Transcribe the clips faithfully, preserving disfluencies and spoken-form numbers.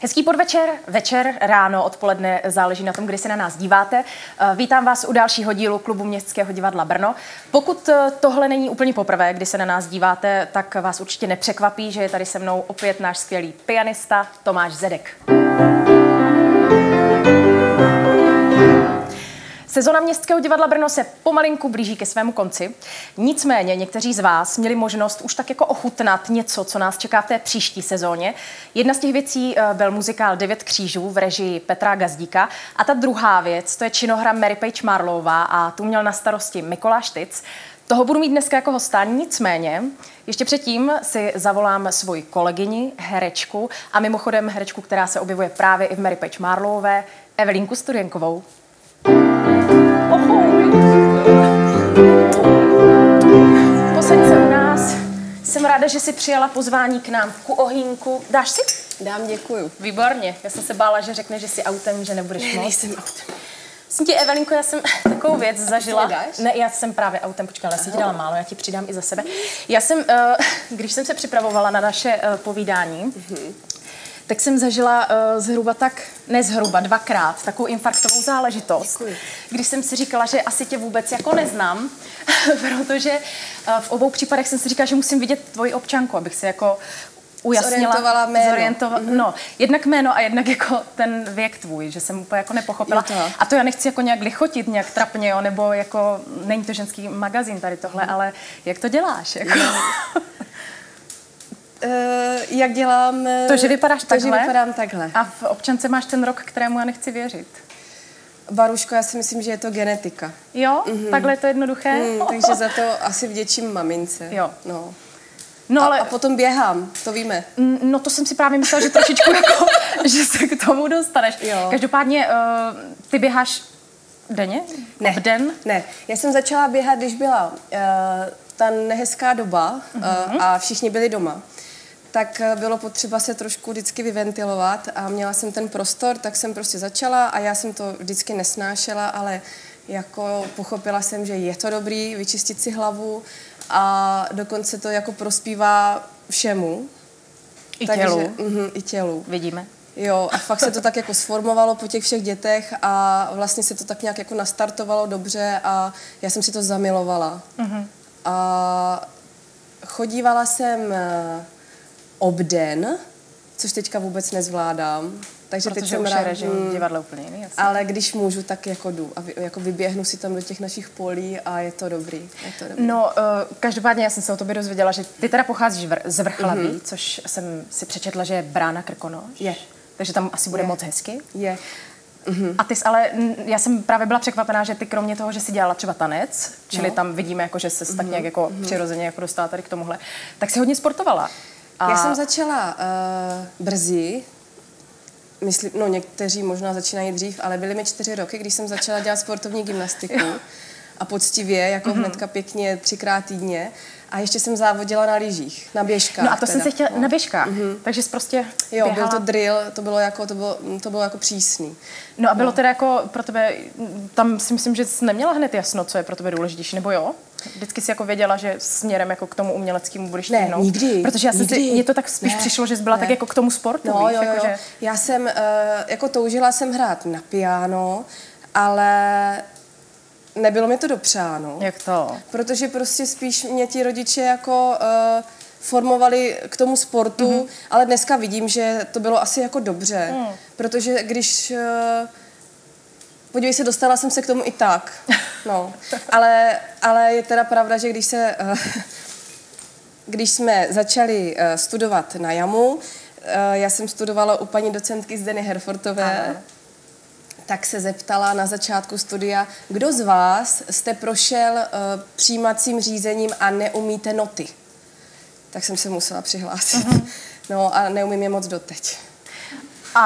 Hezký podvečer, večer, ráno, odpoledne, záleží na tom, kdy se na nás díváte. Vítám vás u dalšího dílu Klubu Městského divadla Brno. Pokud tohle není úplně poprvé, kdy se na nás díváte, tak vás určitě nepřekvapí, že je tady se mnou opět náš skvělý pianista Tomáš Zedek. Sezona Městského divadla Brno se pomalinku blíží ke svému konci. Nicméně někteří z vás měli možnost už tak jako ochutnat něco, co nás čeká v té příští sezóně. Jedna z těch věcí byl muzikál Devět křížů v režii Petra Gazdíka a ta druhá věc, to je činohra Mary Page Marlowová a tu měl na starosti Mikoláš Tic. Toho budu mít dneska jako hosta, nicméně ještě předtím si zavolám svoji kolegyni, herečku a mimochodem herečku, která se objevuje právě i v Mary Page Marlowové, Evelínku Studenkovou. Posaď se u nás. Jsem ráda, že jsi přijala pozvání k nám ku ohýnku. Dáš si? Dám, děkuju. Výborně. Já jsem se bála, že řekneš, že jsi autem, že nebudeš moc. Ne, nejsem autem. Jsem ti, Evelínko, já jsem takovou věc zažila. Dáš? Ne, já jsem právě autem, počkej, ale já si ti dala málo, já ti přidám i za sebe. Já jsem, když jsem se připravovala na naše povídání, mm-hmm. tak jsem zažila uh, zhruba tak, ne zhruba, dvakrát takovou infarktovou záležitost. Děkuji. Když jsem si říkala, že asi tě vůbec jako neznám, protože uh, v obou případech jsem si říkala, že musím vidět tvoji občanku, abych si jako ujasnila. Zorientovala jméno. Zorientova- mm-hmm. No, jednak jméno a jednak jako ten věk tvůj, že jsem úplně jako nepochopila. To. A to já nechci jako nějak lichotit, nějak trapně, jo, nebo jako, není to ženský magazín tady tohle, mm. ale jak to děláš? Jako? Uh, jak dělám... To, že vypadáš to, takhle? Že vypadám takhle. A v občance máš ten rok, kterému já nechci věřit. Baruško, já si myslím, že je to genetika. Jo? Mm-hmm. Takhle je to jednoduché? Mm, takže za to asi vděčím mamince. Jo. No. No, a, ale... a potom běhám, to víme. No to jsem si právě myslela, že trošičku jako, že se k tomu dostaneš. Jo. Každopádně, uh, ty běháš denně? Ne. Obden? Ne, já jsem začala běhat, když byla uh, ta nehezká doba uh, mm-hmm. a všichni byli doma. Tak bylo potřeba se trošku vždycky vyventilovat a měla jsem ten prostor, tak jsem prostě začala a já jsem to vždycky nesnášela, ale jako pochopila jsem, že je to dobrý vyčistit si hlavu a dokonce to jako prospívá všemu. I Takže, tělu. Uh-huh, I tělu. Vidíme. Jo, a fakt se to tak jako sformovalo po těch všech dětech a vlastně se to tak nějak jako nastartovalo dobře a já jsem si to zamilovala. Uh-huh. A chodívala jsem obden, což teďka vůbec nezvládám. Takže protože teď jsem už rád, je režim divadla úplně jiný, jasně. Ale když můžu, tak jako jdu a vy, jako vyběhnu si tam do těch našich polí a je to dobrý. Je to dobrý. No, uh, každopádně já jsem se o tobě dozvěděla, že ty teda pocházíš vr- z Vrchlaví, mm-hmm. což jsem si přečetla, že je Brána Krkonoš. Je. Takže tam asi bude je. moc hezky. Je. Mm-hmm. A ty jsi ale, já jsem právě byla překvapená, že ty kromě toho, že jsi dělala třeba tanec, čili no. tam vidíme, jako, že se mm-hmm. tak nějak jako mm-hmm. přirozeně jako dostala tady k tomuhle, tak jsi hodně sportovala. A... Já jsem začala uh, brzy, myslím, no někteří možná začínají dřív, ale byly mi čtyři roky, když jsem začala dělat sportovní gymnastiku a poctivě, jako mm-hmm. hnedka pěkně třikrát týdně. A ještě jsem závodila na lyžích, na běžkách. No a to teda. jsem se chtěla, no. na běžkách, mm-hmm. takže jsi prostě Jo, běhala. byl to drill, to bylo jako, to bylo, to bylo jako přísný. No a bylo no. teda jako pro tebe, tam si myslím, že jsi neměla hned jasno, co je pro tebe důležitější, nebo jo? Vždycky jsi jako věděla, že směrem jako k tomu uměleckému budeš ne, tíhnout. nikdy. Protože já jsem nikdy. si, mně to tak spíš ne, přišlo, že jsi byla ne. tak jako k tomu sportu, no, víš? Jo, jako, jo. Že... Já jsem, uh, jako toužila jsem hrát na piano, ale nebylo mi to dopřáno. Jak to? Protože prostě spíš mě ti rodiče jako uh, formovali k tomu sportu, mm-hmm. ale dneska vidím, že to bylo asi jako dobře. Mm. Protože když... Uh, podívej se, dostala jsem se k tomu i tak. No. Ale, ale je teda pravda, že když se... Uh, když jsme začali uh, studovat na JAMu, uh, já jsem studovala u paní docentky Zdeny Herfortové, Aha. tak se zeptala na začátku studia, kdo z vás jste prošel uh, přijímacím řízením a neumíte noty. Tak jsem se musela přihlásit. Uh-huh. No a neumím je moc doteď. Ale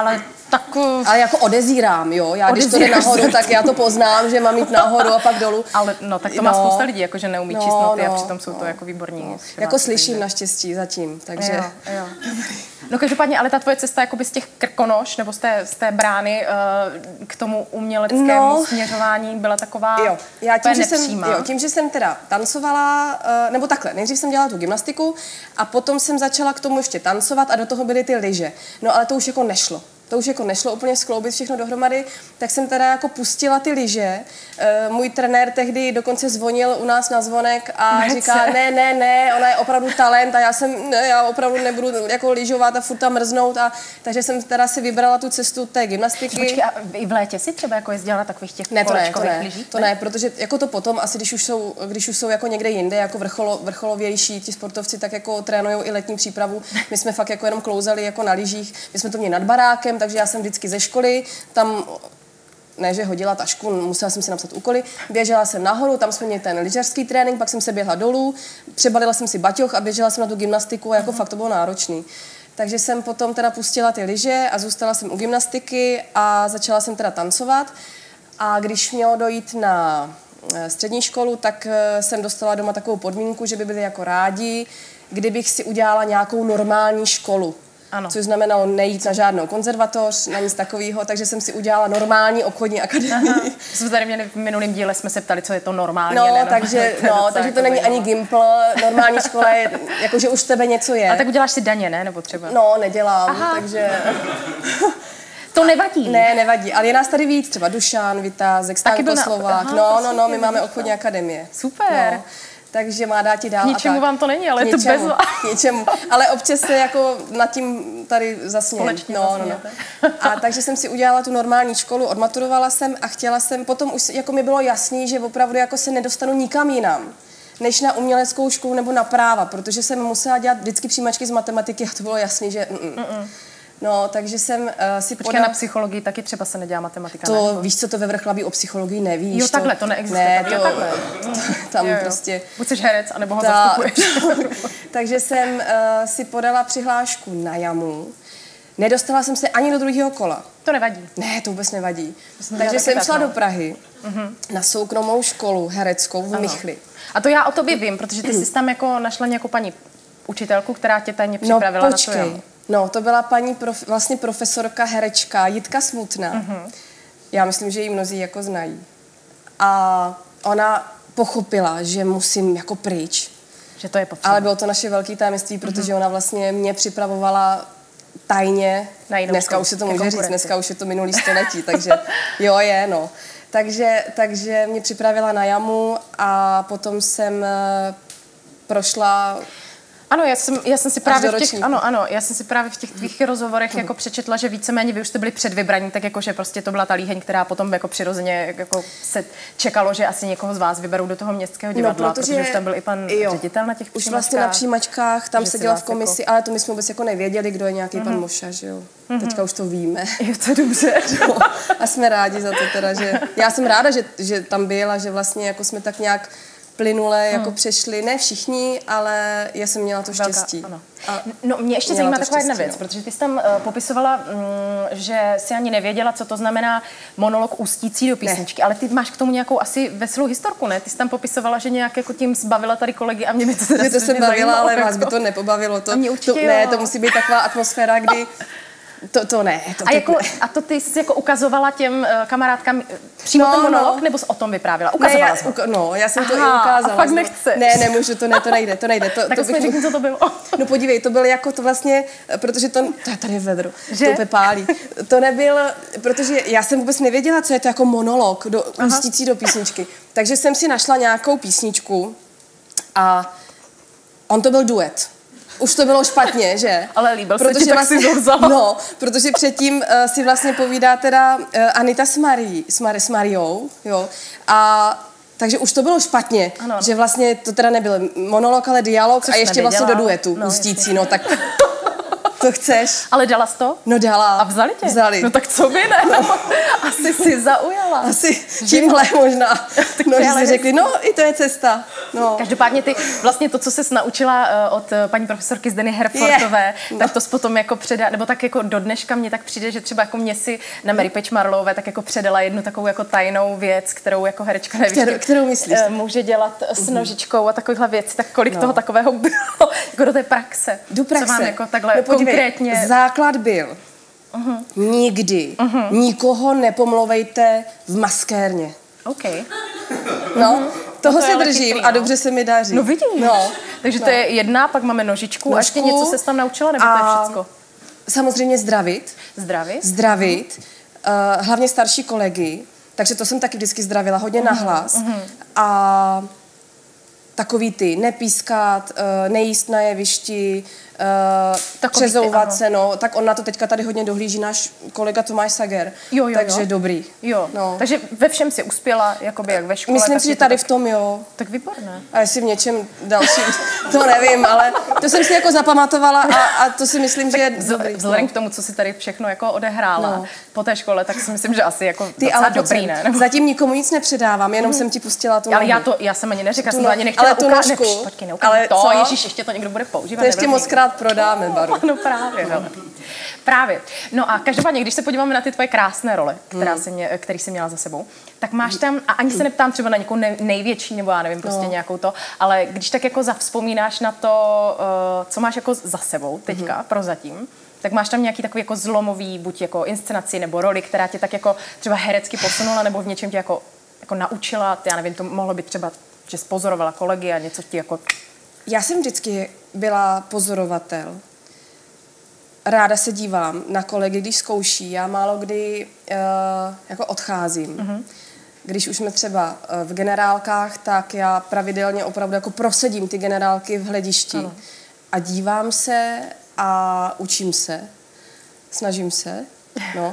Tak, uh, ale jako odezírám, jo. Já když to jde nahoru, tak já to poznám, že mám jít nahoru a pak dolů. Ale no, tak to má no, spousta lidí, jako, že neumí no, číst noty no, a přitom jsou no, to jako výborní. No. Jako slyším naštěstí zatím, takže... Jo, jo. No každopádně, ale ta tvoje cesta jakoby z těch Krkonoš, nebo z té, z té brány uh, k tomu uměleckému no, směřování byla taková jo. Já tím, že jsem, jo, tím, že jsem teda tancovala, uh, nebo takhle, nejdřív jsem dělala tu gymnastiku a potom jsem začala k tomu ještě tancovat a do toho byly ty lyže. No ale to už jako nešlo. To už jako nešlo úplně skloubit všechno dohromady, tak jsem teda jako pustila ty lyže. E, můj trenér tehdy dokonce zvonil u nás na zvonek a Nece. říká, ne, ne, ne, ona je opravdu talent a já jsem, ne, já opravdu nebudu jako lyžovat a furt tam mrznout a takže jsem teda si vybrala tu cestu té gymnastiky. Počkej, a i v létě si třeba jako jezdila na takových těch ne, to ne, to ne, lyžích? To ne, protože jako to potom, asi když už jsou, když už jsou jako někde jinde, jako vrcholo, vrcholovější ti sportovci, tak jako trénujou i letní přípravu. My jsme fakt jako jenom klouzali jako na lyžích, my jsme to měli nad barákem, takže já jsem vždycky ze školy, tam, ne, že hodila tašku, musela jsem si napsat úkoly, běžela jsem nahoru, tam jsme měli ten lyžařský trénink, pak jsem se běhla dolů, přebalila jsem si baťoch a běžela jsem na tu gymnastiku a jako uh-huh. fakt to bylo náročný. Takže jsem potom teda pustila ty lyže a zůstala jsem u gymnastiky a začala jsem teda tancovat. A když mělo dojít na střední školu, tak jsem dostala doma takovou podmínku, že by byli jako rádi, kdybych si udělala nějakou normální školu. Ano. Což znamenalo nejít na žádnou konzervatoř, na nic takového, takže jsem si udělala normální obchodní akademii. Jsme tady měli v minulém díle, jsme se ptali, co je to normální. No, takže, to, no, takže to není ani Gimpl, normální škola je, jakože už tebe něco je. A tak uděláš si daně, ne? Nebo třeba? No, nedělám, Aha. takže... To nevadí. Ne, nevadí, ale je nás tady víc, třeba Dušan, Vitázek, Stanko Slovák, no, no, no, my máme obchodní akademie. Super. No. Takže má dát ti dál. K ničemu vám to není, ale je to ničemu, bezva. ničemu. Ale občas se jako nad tím tady zasněm. Společně no, no, no. A takže jsem si udělala tu normální školu, odmaturovala jsem a chtěla jsem, potom už jako mi bylo jasný, že opravdu jako se nedostanu nikam jinam, než na uměleckou školu nebo na práva, protože jsem musela dělat vždycky přijímačky z matematiky a to bylo jasný, že... Mm, mm. No, takže jsem uh, si Počkej, podal... na psychologii taky třeba se nedělá matematika, To ne? víš, co to ve Vrchlabí o psychologii nevíš. Jo, takhle, to neexistuje. Ne, to, to, takhle. To, tam jo, jo. prostě... Buď jsi herec, anebo ho ta, zastupuješ. Takže jsem uh, si podala přihlášku na jamu. Nedostala jsem se ani do druhého kola. To nevadí. Ne, to vůbec nevadí. Takže jsem šla no. do Prahy uh-huh. na soukromou školu hereckou v ano. Michli. A to já o tobě vím, protože ty jsi tam jako našla nějakou paní učitelku, která tě tajně připravila no, počkej. na to jamu. No, to byla paní prof, vlastně profesorka herečka Jitka Smutná. Uh-huh. Já myslím, že ji mnozí jako znají. A ona pochopila, že musím jako pryč. Že to je potřeba. Ale bylo to naše velké tajemství, protože uh-huh. ona vlastně mě připravovala tajně. Dneska už se to může říct, dneska už je to minulý století, takže jo je, no. Takže, takže mě připravila na jamu a potom jsem prošla... Ano, já jsem, já jsem si právě v těch, ano, ano, já jsem si právě v těch tvých rozhovorech hmm. jako přečetla, že víceméně vy už jste byli předvybraní, tak jako, že prostě to byla ta líheň, která potom jako přirozeně jako se čekalo, že asi někoho z vás vyberou do toho městského divadla, no, protože, protože už tam byl i pan jo, ředitel na těch už vlastně na přijímačkách, tam seděla v komisi, jako... ale to my jsme vůbec jako nevěděli, kdo je nějaký mm-hmm. pan Moša, že jo. Mm-hmm. Teďka už to víme. Je to dobře. No, a jsme rádi za to teda, že já jsem ráda, že, že tam byla, že vlastně jako jsme tak nějak plynule jako hmm. přešli, ne všichni, ale já jsem měla to štěstí. Velká, ano. No mě ještě zajímá taková jedna věc, no. protože ty jsi tam uh, popisovala, mm, že si ani nevěděla, co to znamená monolog ústící do písničky, ne. ale ty máš k tomu nějakou asi veselou historku, ne? Ty jsi tam popisovala, že nějak jako tím zbavila tady kolegy a mě by to teda mě to se bavila, zajímalo, ale jako... vás by to nepobavilo. To, to, ne, to musí být taková atmosféra, kdy To, to ne. To a, jako, ne. a to ty jsi jako ukazovala těm uh, kamarádkám přímo no, ten monolog, no. nebo jsi o tom vyprávěla? Ukazovala ne, já, uka- No, já jsem Aha, to i ukázala. A fakt nechceš? Ne, nemůžu, to ne, to nejde, to nejde. To, tak to jsme řekni, co to bylo. No podívej, to bylo jako to vlastně, protože to, tady je vedro, že? To pepálí. To nebyl, protože já jsem vůbec nevěděla, co je to jako monolog do, ústící do písničky. Takže jsem si našla nějakou písničku a on to byl duet. Už to bylo špatně, že? Ale líbil protože se ti, tak vlastně, si to vzala. No, protože předtím uh, si vlastně povídá teda uh, Anita s, Marí, s, Mar- s Mariou, jo. A takže už to bylo špatně, ano, že vlastně to teda nebyl monolog, ale dialog. Což a ještě vlastně do duetu no, ústící, no tak... To chceš. Ale dala jsi to? No dala. A vzali tě? Vzali. No tak co by ne? No. Asi si zaujala. Asi tímhle možná. No, že si řekli, no i to je cesta. No. Každopádně ty vlastně to, co ses naučila uh, od uh, paní profesorky Zdeny Herfortové, yeah. no. tak to potom jako předá, nebo tak jako do dneška mně tak přijde, že třeba jako mě si na Mary Page Marlowové tak jako předala jednu takovou jako tajnou věc, kterou jako herečka neví, kterou, kterou myslíš? Uh, může dělat s nožičkou a takovýchhle věci, tak kolik no. toho takového bylo jako do té praxe? Do praxe. Co vám jako takhle no, podívej, konkrétně... Základ byl, uh-huh. nikdy uh-huh. nikoho nepomlouvejte v maskérně. OK. No, toho no to se držím chytrý, no. a dobře se mi daří. No vidím. No. Takže no. to je jedna, pak máme nožičku, nožku, a ještě něco se tam naučila, nebo to je všecko? Samozřejmě zdravit. Zdravit? Zdravit. Uh, hlavně starší kolegy, takže to jsem taky vždycky zdravila, hodně uh-huh. nahlas. Uh-huh. A takový ty, nepískat, uh, nejíst na jevišti, uh, přezouvat ty, se, no, tak on na to teďka tady hodně dohlíží náš kolega Tomáš Sager, jo, jo, takže jo. dobrý. Jo, no. Takže ve všem si uspěla, jakoby jak ve škole. Myslím si, že tady v tom jo. Tak výborné. A jestli v něčem dalším, to nevím, ale to jsem si jako zapamatovala a, a to si myslím, že je dobrý. Vzhledem k tomu, co si tady všechno jako odehrála no. po té škole, tak si myslím, že asi jako ty, ale dobrý, ne? Zatím nikomu nic nepředávám, jenom mm. jsem ti pustila tu Ale nohu. já to, já jsem ani neřekla, jsem to ani nechtěla ale tu ukázat. nožku, Počkej, ale to, co? Ježíš, ještě to někdo bude používat. To ještě moc krát prodáme, Baru. No právě, no. Právě. No a každopádně, když se podíváme na ty tvoje krásné role, která hmm. jsi mě, který jsi měla za sebou, tak máš tam, a ani se neptám třeba na nějakou největší, nebo já nevím, prostě no. nějakou to, ale když tak jako zavzpomínáš na to, co máš jako za sebou teďka, hmm. prozatím, tak máš tam nějaký takový jako zlomový, buď jako inscenaci nebo roli, která tě tak jako třeba herecky posunula, nebo v něčem tě jako, jako naučila, já nevím, to mohlo být třeba, že jsi pozorovala kolegy a něco ti jako... Já jsem vždycky byla pozorovatel. Ráda se dívám na kolegy, když zkouší. Já málo kdy uh, jako odcházím. Uh-huh. Když už jsme třeba uh, v generálkách, tak já pravidelně opravdu jako prosedím ty generálky v hledišti. Ano. A dívám se a učím se. Snažím se. No.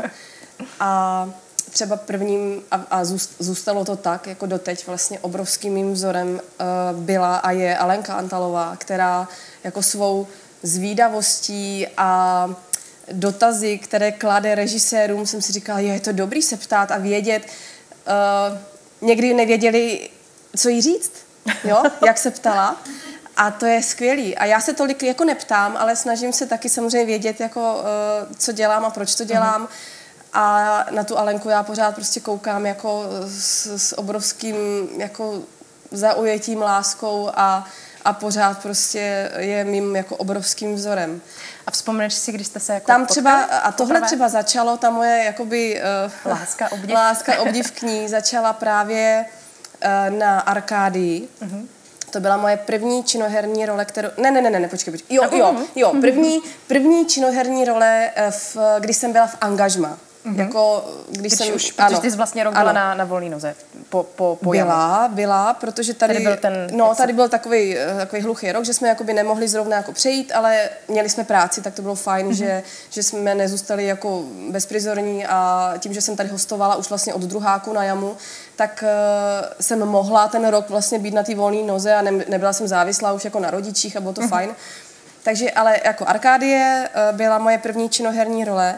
A třeba prvním, a, a zůstalo to tak, jako doteď vlastně obrovským mým vzorem uh, byla a je Alenka Antalová, která jako svou zvídavostí a dotazy, které klade režisérům, jsem si říkala, je to dobrý se ptát a vědět. Uh, někdy nevěděli, co jí říct, jo? Jak se ptala. A to je skvělý. A já se tolik jako neptám, ale snažím se taky samozřejmě vědět, jako, uh, co dělám a proč to dělám. Uh-huh. A na tu Alenku já pořád prostě koukám jako s, s obrovským jako zaujetím, láskou a a pořád prostě je mým jako obrovským vzorem. A vzpomeneš si, když jste se jako tam třeba, a tohle poprvé? Třeba začalo, ta moje jakoby uh, láska, obdiv. láska, obdiv k ní začala právě uh, na Arkádii. Uh-huh. To byla moje první činoherní role, kterou... Ne, ne, ne, ne, počkej, počkej. Jo, jo, jo, první, první činoherní role, v, když jsem byla v angažmá. Mm-hmm. Jako, když, když jsem, už, protože ty jsi vlastně rok byla na, na volný noze. Po, po, po byla, jamu. byla, protože tady, tady byl ten... No, tady byl takový, takový hluchý rok, že jsme jakoby nemohli zrovna jako přejít, ale měli jsme práci, tak to bylo fajn, mm-hmm. že, že jsme nezůstali jako bezprizorní a tím, že jsem tady hostovala už vlastně od druháku na jamu, tak uh, jsem mohla ten rok vlastně být na té volné noze a ne, nebyla jsem závislá už jako na rodičích a bylo to mm-hmm. fajn. Takže, ale jako Arkádie uh, byla moje první činoherní role,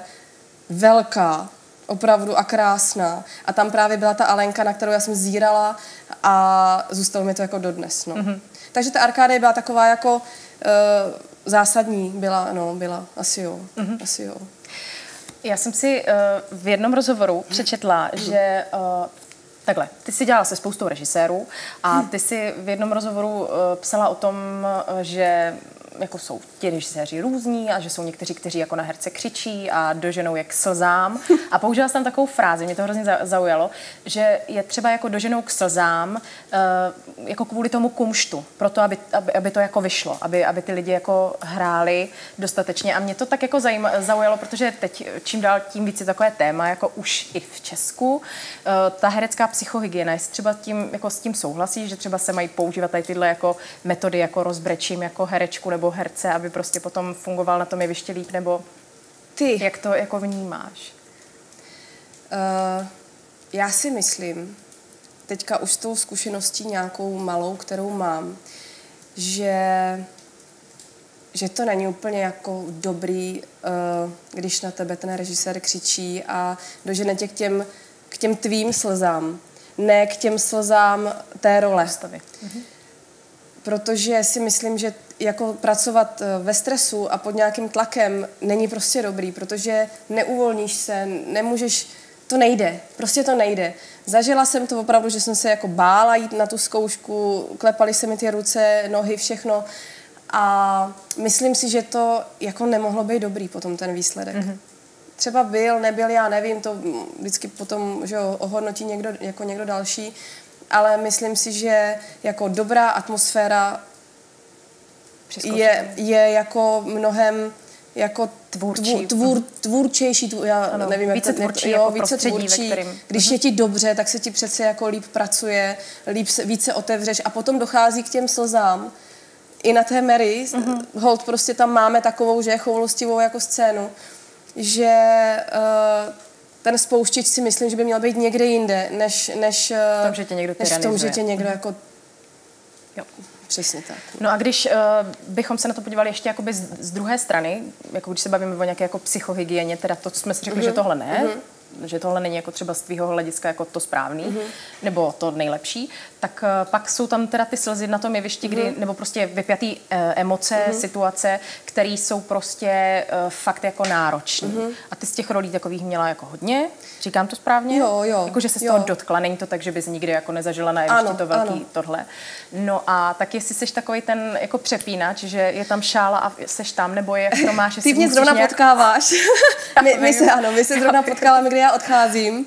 velká, opravdu a krásná. A tam právě byla ta Alenka, na kterou já jsem zírala a zůstalo mi to jako dodnes. No. Mm-hmm. Takže ta Arkádie byla taková jako uh, zásadní, byla, no, byla, asi jo, mm-hmm. asi jo. Já jsem si uh, v jednom rozhovoru přečetla, mm-hmm. že uh, takhle, ty jsi dělala se spoustou režisérů a ty jsi v jednom rozhovoru uh, psala o tom, uh, že jako jsou ti režiséři různí a že jsou někteří, kteří jako na herce křičí a doženou je k slzám. A použila jsem tam takovou frázi, mě to hrozně zaujalo, že je třeba jako doženou k slzám uh, jako kvůli tomu kumštu, proto, aby, aby, aby to jako vyšlo, aby, aby ty lidi jako hráli dostatečně. A mě to tak jako zajím, zaujalo, protože teď čím dál tím víc je takové téma, jako už i v Česku. Uh, ta herecká psychohygiena, jestli třeba tím, jako s tím souhlasí, že třeba se mají používat tady tyhle jako metody, jako rozbrečím jako herečku nebo herce, aby prostě potom fungoval na tom jevišti líp, nebo ty, jak to jako vnímáš? Uh, já si myslím, teďka už s tou zkušeností nějakou malou, kterou mám, že, že to není úplně jako dobrý, uh, když na tebe ten režisér křičí a dožene tě k těm, k těm tvým slzám, ne k těm slzám té role. Mhm. protože si myslím, že jako pracovat ve stresu a pod nějakým tlakem není prostě dobrý, protože neuvolníš se, nemůžeš, to nejde, prostě to nejde. Zažila jsem to opravdu, že jsem se jako bála jít na tu zkoušku, klepaly se mi ty ruce, nohy, všechno a myslím si, že to jako nemohlo být dobrý potom ten výsledek. Mm-hmm. Třeba byl, nebyl, já nevím, to vždycky potom že jo, ohodnotí někdo, jako někdo další, ale myslím si, že jako dobrá atmosféra je, je jako mnohem jako tvůrčí. Tvůr, tvůrčejší, tvůr, já ano, nevím, více jak tvůrčí, jo, jako více tvůrčí. kterým... Když uh-huh. je ti dobře, tak se ti přece jako líp pracuje, líp se, více otevřeš a potom dochází k těm slzám. I na té Mary, uh-huh. hold prostě tam máme takovou, že choulostivou jako scénu, že uh, ten spouštěč si myslím, že by měl být někde jinde, než, než, v tom, že tě někdo, než v tom, že tě někdo uh-huh. jako... Jo. Přesně tak. No a když uh, bychom se na to podívali ještě jakoby z, z druhé strany, jako když se bavíme o nějaké jako psychohygieně, teda to jsme si řekli, uh-huh. že tohle ne, uh-huh. že tohle není jako třeba z tvýho hlediska jako to správný, uh-huh. nebo to nejlepší, tak uh, pak jsou tam teda ty slzy na tom jevišti, kdy, uh-huh. nebo prostě vypjatý uh, emoce, uh-huh. situace, které jsou prostě uh, fakt jako náročné. Uh-huh. A ty z těch rolí takových měla jako hodně, říkám to správně? Jo, jo. Jako, že se z jo. toho dotkla, není to tak, že bys nikdy jako nezažila na jevišti ano, to velký ano. tohle. No a tak jestli jsi takový ten jako přepínač, že je tam šála a seš tam, nebo jak to máš? Ty mě zrovna nějak... potkáváš. my, my se, ano, my se zrovna potkáváme, kdy já odcházím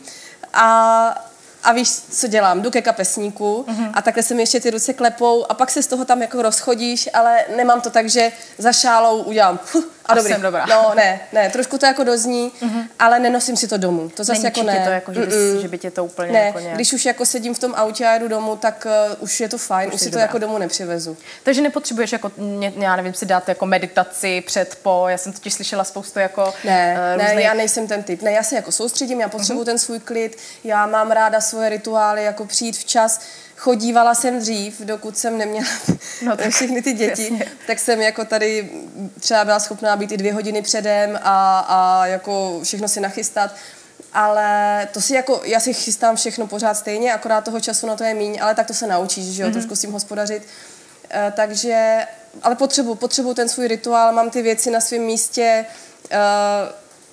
a, a víš, co dělám? Jdu ke kapesníku mm-hmm. a takhle se mi ještě ty ruce klepou a pak se z toho tam jako rozchodíš, ale nemám to tak, že za šálou udělám huh, a, a dobrý. Jsem dobrá. No ne, ne, trošku to jako dozní, mm-hmm. ale nenosím si to domů. To zase jako ne. To jako, že, bys, že by tě to úplně ne, jako nějak... když už jako sedím v tom autě a jedu domů, tak uh, už je to fajn, už, už si dobrá. To jako domů nepřivezu. Takže nepotřebuješ jako, já nevím, si dát jako meditaci před, po, já jsem totiž slyšela spoustu jako... Ne, uh, ne, různých... já nejsem ten typ. Ne, já se jako soustředím, já potřebuju mm-hmm. ten svůj klid, já mám ráda svoje rituály, jako přijít včas. Chodívala jsem dřív, dokud jsem neměla no, tak, všechny ty děti, jasně. tak jsem jako tady třeba byla schopná být i dvě hodiny předem a, a jako všechno si nachystat. Ale to si jako, já si chystám všechno pořád stejně, akorát toho času na to je míň, ale tak to se naučíš, že jo, mm-hmm. trošku s tím hospodařit. Uh, takže, ale potřebuji, potřebuji ten svůj rituál, mám ty věci na svém místě. Uh,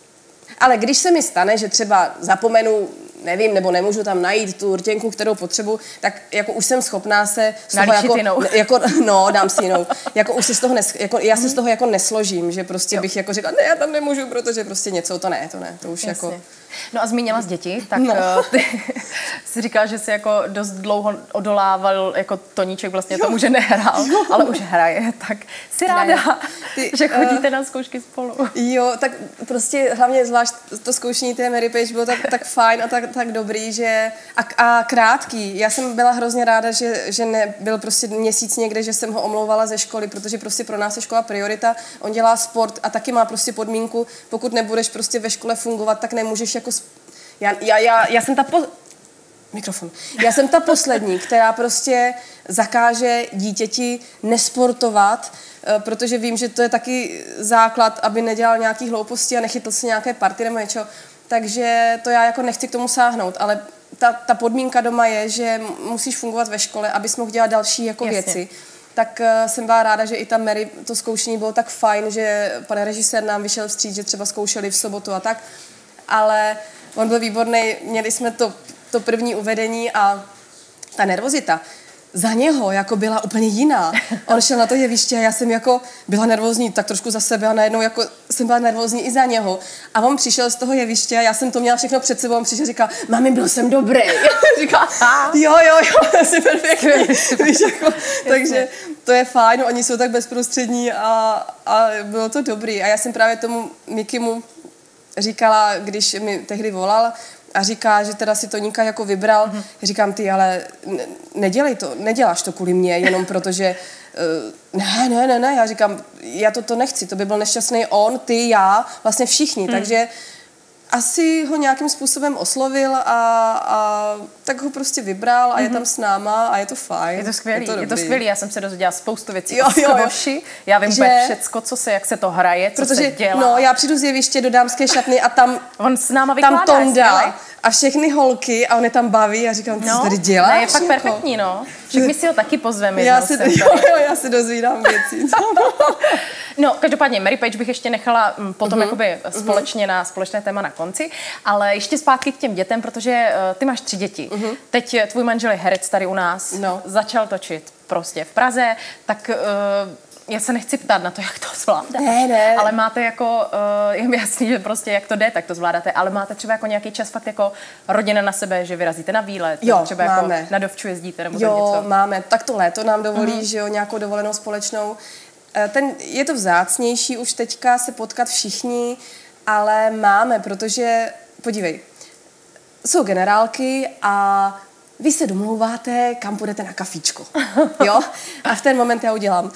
ale když se mi stane, že třeba zapomenu, nevím, nebo nemůžu tam najít tu rtěnku, kterou potřebuji, tak jako už jsem schopná se z toho jako, jako, no, dám si jinou. Jako už se z toho nes, jako, já se z toho jako nesložím, že prostě jo. bych jako řekla, ne, já tam nemůžu, protože prostě něco, to ne, to ne, to už Jasně. jako... No a zmínila z děti, tak no. ty jsi říkala, že jsi jako dost dlouho odolával jako Toníček vlastně jo. tomu, že nehrál, jo. ale už hraje, tak jsi ráda, ty, že chodíte uh, na zkoušky spolu. Jo, tak prostě hlavně zvlášť to zkoušení té Mary Page bylo tak, tak fajn a tak, tak dobrý, že a, a krátký. Já jsem byla hrozně ráda, že, že nebyl prostě měsíc někde, že jsem ho omlouvala ze školy, protože prostě pro nás je škola priorita. On dělá sport a taky má prostě podmínku, pokud nebudeš prostě ve škole fungovat, tak nemůžeš jako... Já, já, já, já jsem ta... Po... Mikrofon. Já jsem ta poslední, která prostě zakáže dítěti nesportovat, protože vím, že to je taky základ, aby nedělal nějaký hlouposti a nechytl si nějaké party nebo něčeho. Takže to já jako nechci k tomu sáhnout, ale ta, ta podmínka doma je, že musíš fungovat ve škole, abys mohl dělat další jako Jasně. věci. Tak uh, jsem byla ráda, že i ta Mary, to zkoušení bylo tak fajn, že pan režisér nám vyšel vstříc, že třeba zkoušeli v sobotu a tak. Ale on byl výborný, měli jsme to, to první uvedení a ta nervozita za něho jako byla úplně jiná. On šel na to jeviště a já jsem jako byla nervózní tak trošku za sebe a najednou jako jsem byla nervózní i za něho. A on přišel z toho jeviště a já jsem to měla všechno před sebou. On přišel a říkal, mami, byl jsem dobrý. Říká, jo, jo, jo, jsi perfektní. Víš, jako, takže to je fajn, oni jsou tak bezprostřední a, a bylo to dobrý. A já jsem právě tomu Mikimu říkala, když mi tehdy volal a říká, že teda si Toníka jako vybral, mm-hmm. říkám, ty, ale nedělej to, neděláš to kvůli mě, jenom protože, uh, ne, ne, ne, ne, já říkám, já to, to nechci, to by byl nešťastný on, ty, já, vlastně všichni, mm. takže asi ho nějakým způsobem oslovil a, a tak ho prostě vybral a mm-hmm. je tam s náma a je to fajn. Je to skvělý, je to, je to skvělý, já jsem se dozvěděla spoustu věcí jo, o skvoši, já vím že... všecko, co se, jak se to hraje, co protože, se dělá. No, já přijdu z jeviště do dámské šatny a tam, on s náma tam Tonda a všechny holky a on je tam baví a říkám, co no, tady děláš? Ne, je fakt perfektní, no. Však my si ho taky pozveme. Já si, jo, jo, já si dozvídám věci. No, každopádně Mary Page bych ještě nechala potom uh-huh. jakoby společně na společné téma na konci, ale ještě zpátky k těm dětem, protože uh, ty máš tři děti. Uh-huh. Teď tvůj manžel je herec tady u nás, no. začal točit prostě v Praze, tak uh, já se nechci ptát na to, jak to zvládáte, ne, ne. ale máte jako, uh, je mi jasný, že prostě jak to jde, tak to zvládáte, ale máte třeba jako nějaký čas fakt jako rodina na sebe, že vyrazíte na výlet, jo, třeba máme. jako na dovču jezdíte nebo jo, něco? máme, tak to léto nám dovolí, uh-huh. že jo, nějakou dovolenou společnou. Ten, je to vzácnější už teďka se potkat všichni, ale máme, protože, podívej, jsou generálky a vy se domlouváte, kam půjdete na kafíčko, jo? A v ten moment já udělám.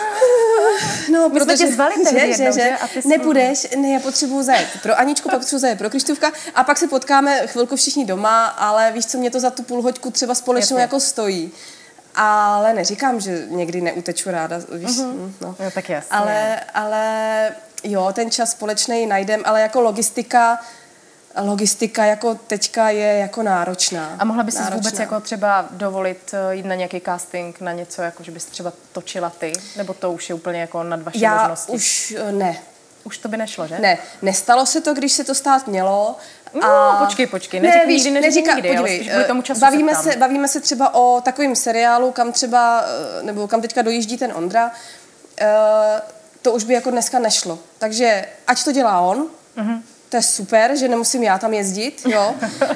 No, my protože, jsme tě zvali že, jednou, že, že, a ty nepůjdeš, ne, já potřebuji zajet pro Aničku, pak potřebuji zajet pro Krištůvka a pak se potkáme chvilku všichni doma, ale víš co, mě to za tu půl hoďku třeba společnou jako stojí. Ale neříkám, že někdy neuteču ráda, víš, uh-huh. no. no tak jasně. Ale, ale jo, ten čas společný najdem, ale jako logistika, logistika jako teďka je jako náročná. A mohla bys si vůbec jako třeba dovolit jít na nějaký casting, na něco, jako že bys třeba točila ty? Nebo to už je úplně jako nad vaše Já možnosti? Já už ne. Už to by nešlo, že? Ne, nestalo se to, když se to stát mělo. A... No, počkej, počkej, neříkej ne, nikdy, neříkej nikdy, podívej, ale spíš tomu času bavíme se, se, bavíme se třeba o takovém seriálu, kam třeba, nebo kam teďka dojíždí ten Ondra, uh, to už by jako dneska nešlo. Takže ať to dělá on, uh-huh. to je super, že nemusím já tam jezdit, jo.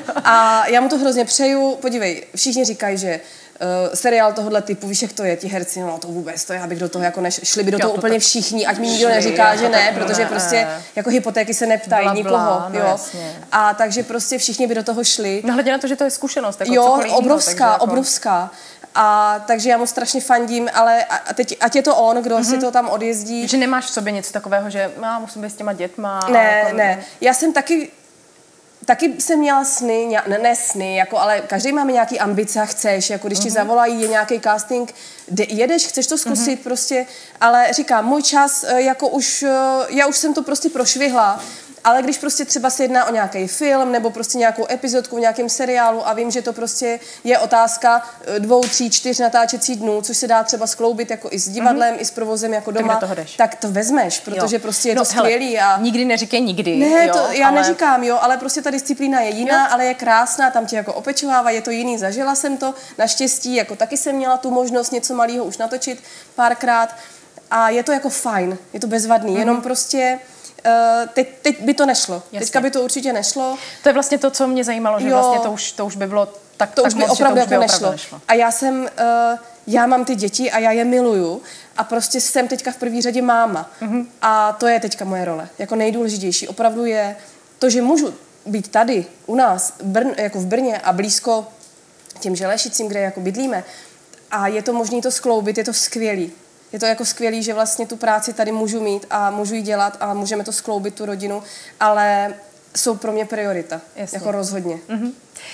A já mu to hrozně přeju, podívej, všichni říkají, že Uh, seriál tohohle typu, víš, jak to je, ti herci, no to vůbec, to já bych do toho jako neš, šli by do toho jo, to úplně tak... všichni, ať mi nikdo neříká, že ne, protože ne. prostě jako hypotéky se neptají bla, bla, nikoho, no, jo. Jasně. A takže prostě všichni by do toho šli. Nehledě na to, že to je zkušenost, jako jo, cokoliv obrovská, jiného, jako... obrovská. A takže já mu strašně fandím, ale a teď, ať je to on, kdo mm-hmm. si to tam odjezdí. Že nemáš v sobě něco takového, že má, musím být s těma dětma. Ne, jako... ne, já jsem taky Taky jsem měla sny, ne, ne sny, jako, ale každý máme nějaký ambice a chceš, jako když mm-hmm. ti zavolají, je nějaký casting, de, jedeš, chceš to zkusit mm-hmm. prostě, ale říkám, můj čas, jako už, já už jsem to prostě prošvihla, ale když prostě třeba se jedná o nějaký film nebo prostě nějakou epizodku v nějakém seriálu a vím, že to prostě je otázka dvou, tří, čtyř natáčecí dnů, což se dá třeba skloubit jako i s divadlem, mm-hmm. i s provozem jako doma, tak to vezmeš, protože jo. prostě je no, to skvělý. A... Nikdy neříkej nikdy. Ne, jo, to já ale... neříkám, jo, ale prostě ta disciplína je jiná, jo. ale je krásná, tam tě jako opečovává, je to jiný, zažila jsem to, naštěstí, jako taky jsem měla tu možnost něco malého už natočit párkrát a je to jako fajn, je to bezvadný, mm-hmm. jenom prostě Uh, teď, teď by to nešlo. Jasně. Teďka by to určitě nešlo. To je vlastně to, co mě zajímalo, že jo, vlastně to už, to už by bylo tak, to tak už by moc, opravdu, to už by jako opravdu nešlo. nešlo. A já jsem, uh, já mám ty děti a já je miluju a prostě jsem teďka v první řadě máma. Mm-hmm. A to je teďka moje role. Jako nejdůležitější. Opravdu je to, že můžu být tady u nás, Brn, jako v Brně a blízko těm Želešicím, kde jako bydlíme. A je to možné to skloubit, je to skvělý. Je to jako skvělý, že vlastně tu práci tady můžu mít a můžu ji dělat a můžeme to skloubit, tu rodinu, ale jsou pro mě priorita. Jasně. Jako rozhodně. Mm-hmm.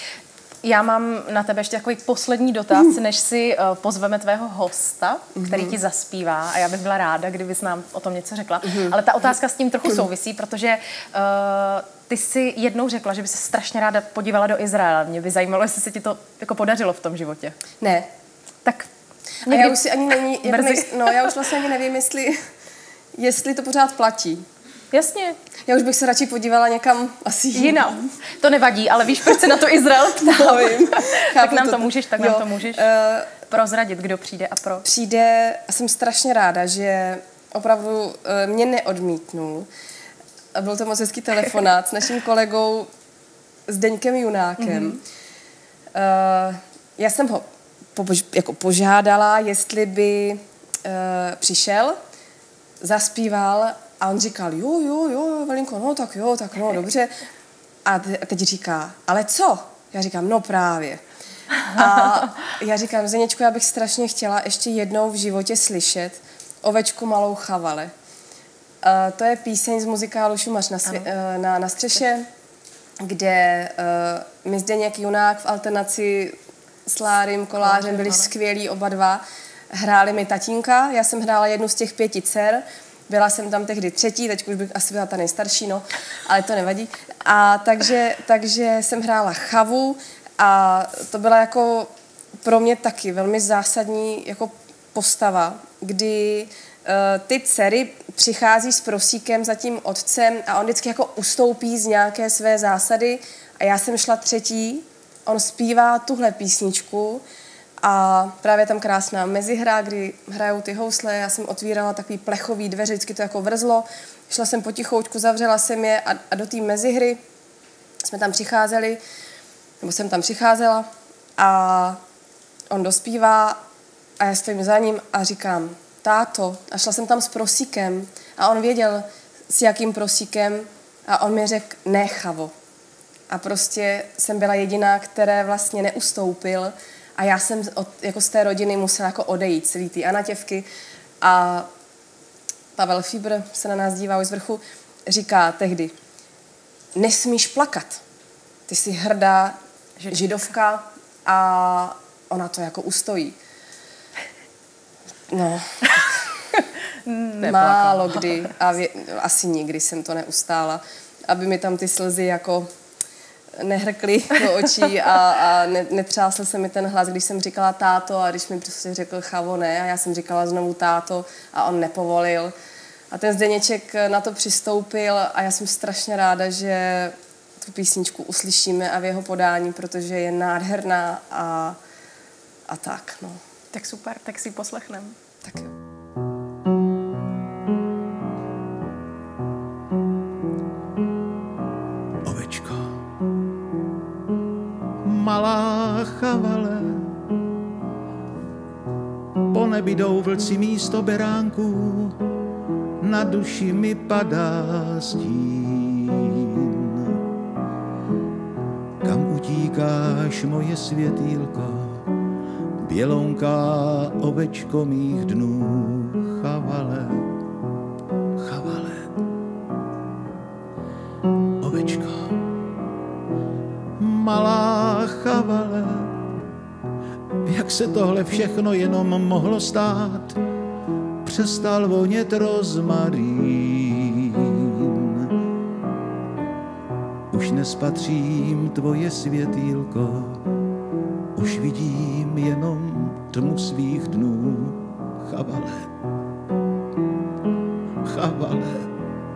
Já mám na tebe ještě takový poslední dotaz, mm. než si uh, pozveme tvého hosta, mm-hmm. který ti zaspívá a já bych byla ráda, kdybys nám o tom něco řekla. Mm-hmm. Ale ta otázka s tím trochu souvisí, protože uh, ty jsi jednou řekla, že by se strašně ráda podívala do Izraele. Mě by zajímalo, jestli se ti to jako podařilo v tom životě. Ne. Tak a já už si ani není, jako nej, no já už vlastně ani nevím, jestli, jestli to pořád platí. Jasně. Já už bych se radši podívala někam asi jinam. To nevadí, ale víš, proč se na to Izrael ptám? Vím. Tak nám to, to můžeš, tak jo. nám to můžeš uh, prozradit, kdo přijde a pro. Přijde, a jsem strašně ráda, že opravdu uh, mě neodmítnul. Byl to moc hezký telefonát s naším kolegou Zdeňkem Junákem. Mm-hmm. Uh, já jsem ho pož, jako požádala, jestli by uh, přišel, zaspíval a on říkal, jo, jo, jo, Velinko, no tak jo, tak no, dobře. A teď říká, ale co? Já říkám, no právě. A já říkám, Zeněčku, já bych strašně chtěla ještě jednou v životě slyšet Ovečku malou chavale. Uh, to je píseň z muzikálu Šumař na, svě- uh, na, na střeše, kde uh, my Zdeněk Junák v alternaci s Lárym Kolářem byli skvělí oba dva. Hráli mi tatínka, já jsem hrála jednu z těch pěti dcer. Byla jsem tam tehdy třetí, teď už bych asi byla ta nejstarší, no, ale to nevadí. A takže, takže jsem hrála chavu a to byla jako pro mě taky velmi zásadní jako postava, kdy uh, ty dcery přichází s prosíkem za tím otcem a on vždycky jako ustoupí z nějaké své zásady a já jsem šla třetí, on zpívá tuhle písničku a právě tam krásná mezihra, kdy hrajou ty housle, já jsem otvírala takový plechový dveře, vždycky to jako vrzlo, šla jsem potichoučku, zavřela jsem je a, a do té mezihry jsme tam přicházeli, nebo jsem tam přicházela a on dospívá a já stojím za ním a říkám, táto, a šla jsem tam s prosíkem a on věděl, s jakým prosíkem a on mi řekl, ne, chavo. A prostě jsem byla jediná, které vlastně neustoupil a já jsem od, jako z té rodiny musela jako odejít, celý ty Anatěvky a Pavel Fíbr se na nás dívá už z vrchu, říká tehdy, nesmíš plakat, ty jsi hrdá židovka a ona to jako ustojí. No, málo kdy a vě, asi nikdy jsem to neustála, aby mi tam ty slzy jako nehrkly do očí a, a ne, netřásl se mi ten hlas, když jsem říkala táto a když mi prostě řekl chavo ne a já jsem říkala znovu táto a on nepovolil. A ten Zdeněček na to přistoupil a já jsem strašně ráda, že tu písničku uslyšíme a v jeho podání, protože je nádherná a, a tak, no. Tak super, tak si poslechneme. Tak jo. Ovečko, malá chavale, po nebi jdou vlci místo beránků, na duši mi padá stín. Kam utíkáš, moje světýlko, bělounká ovečko mých dnů, chavale, chavale, ovečko, malá chavale, jak se tohle všechno jenom mohlo stát, přestal vonět rozmarín. Už nespatřím tvoje světýlko, už vidím jenom tmu svých dnů, chavale, chavale.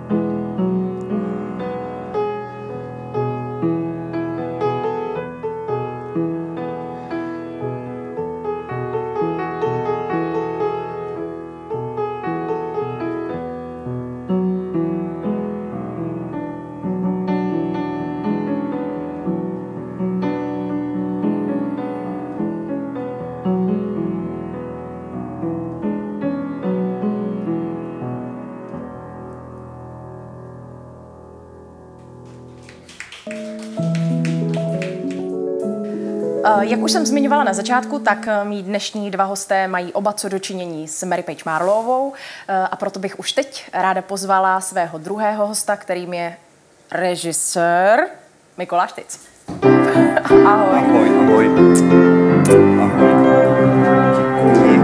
Jak už jsem zmiňovala na začátku, tak mý dnešní dva hosté mají oba co dočinění s Mary Page Marlowovou a proto bych už teď ráda pozvala svého druhého hosta, kterým je režisér Mikoláš Tic. Ahoj. Ahoj, ahoj. Ahoj. Děkuji.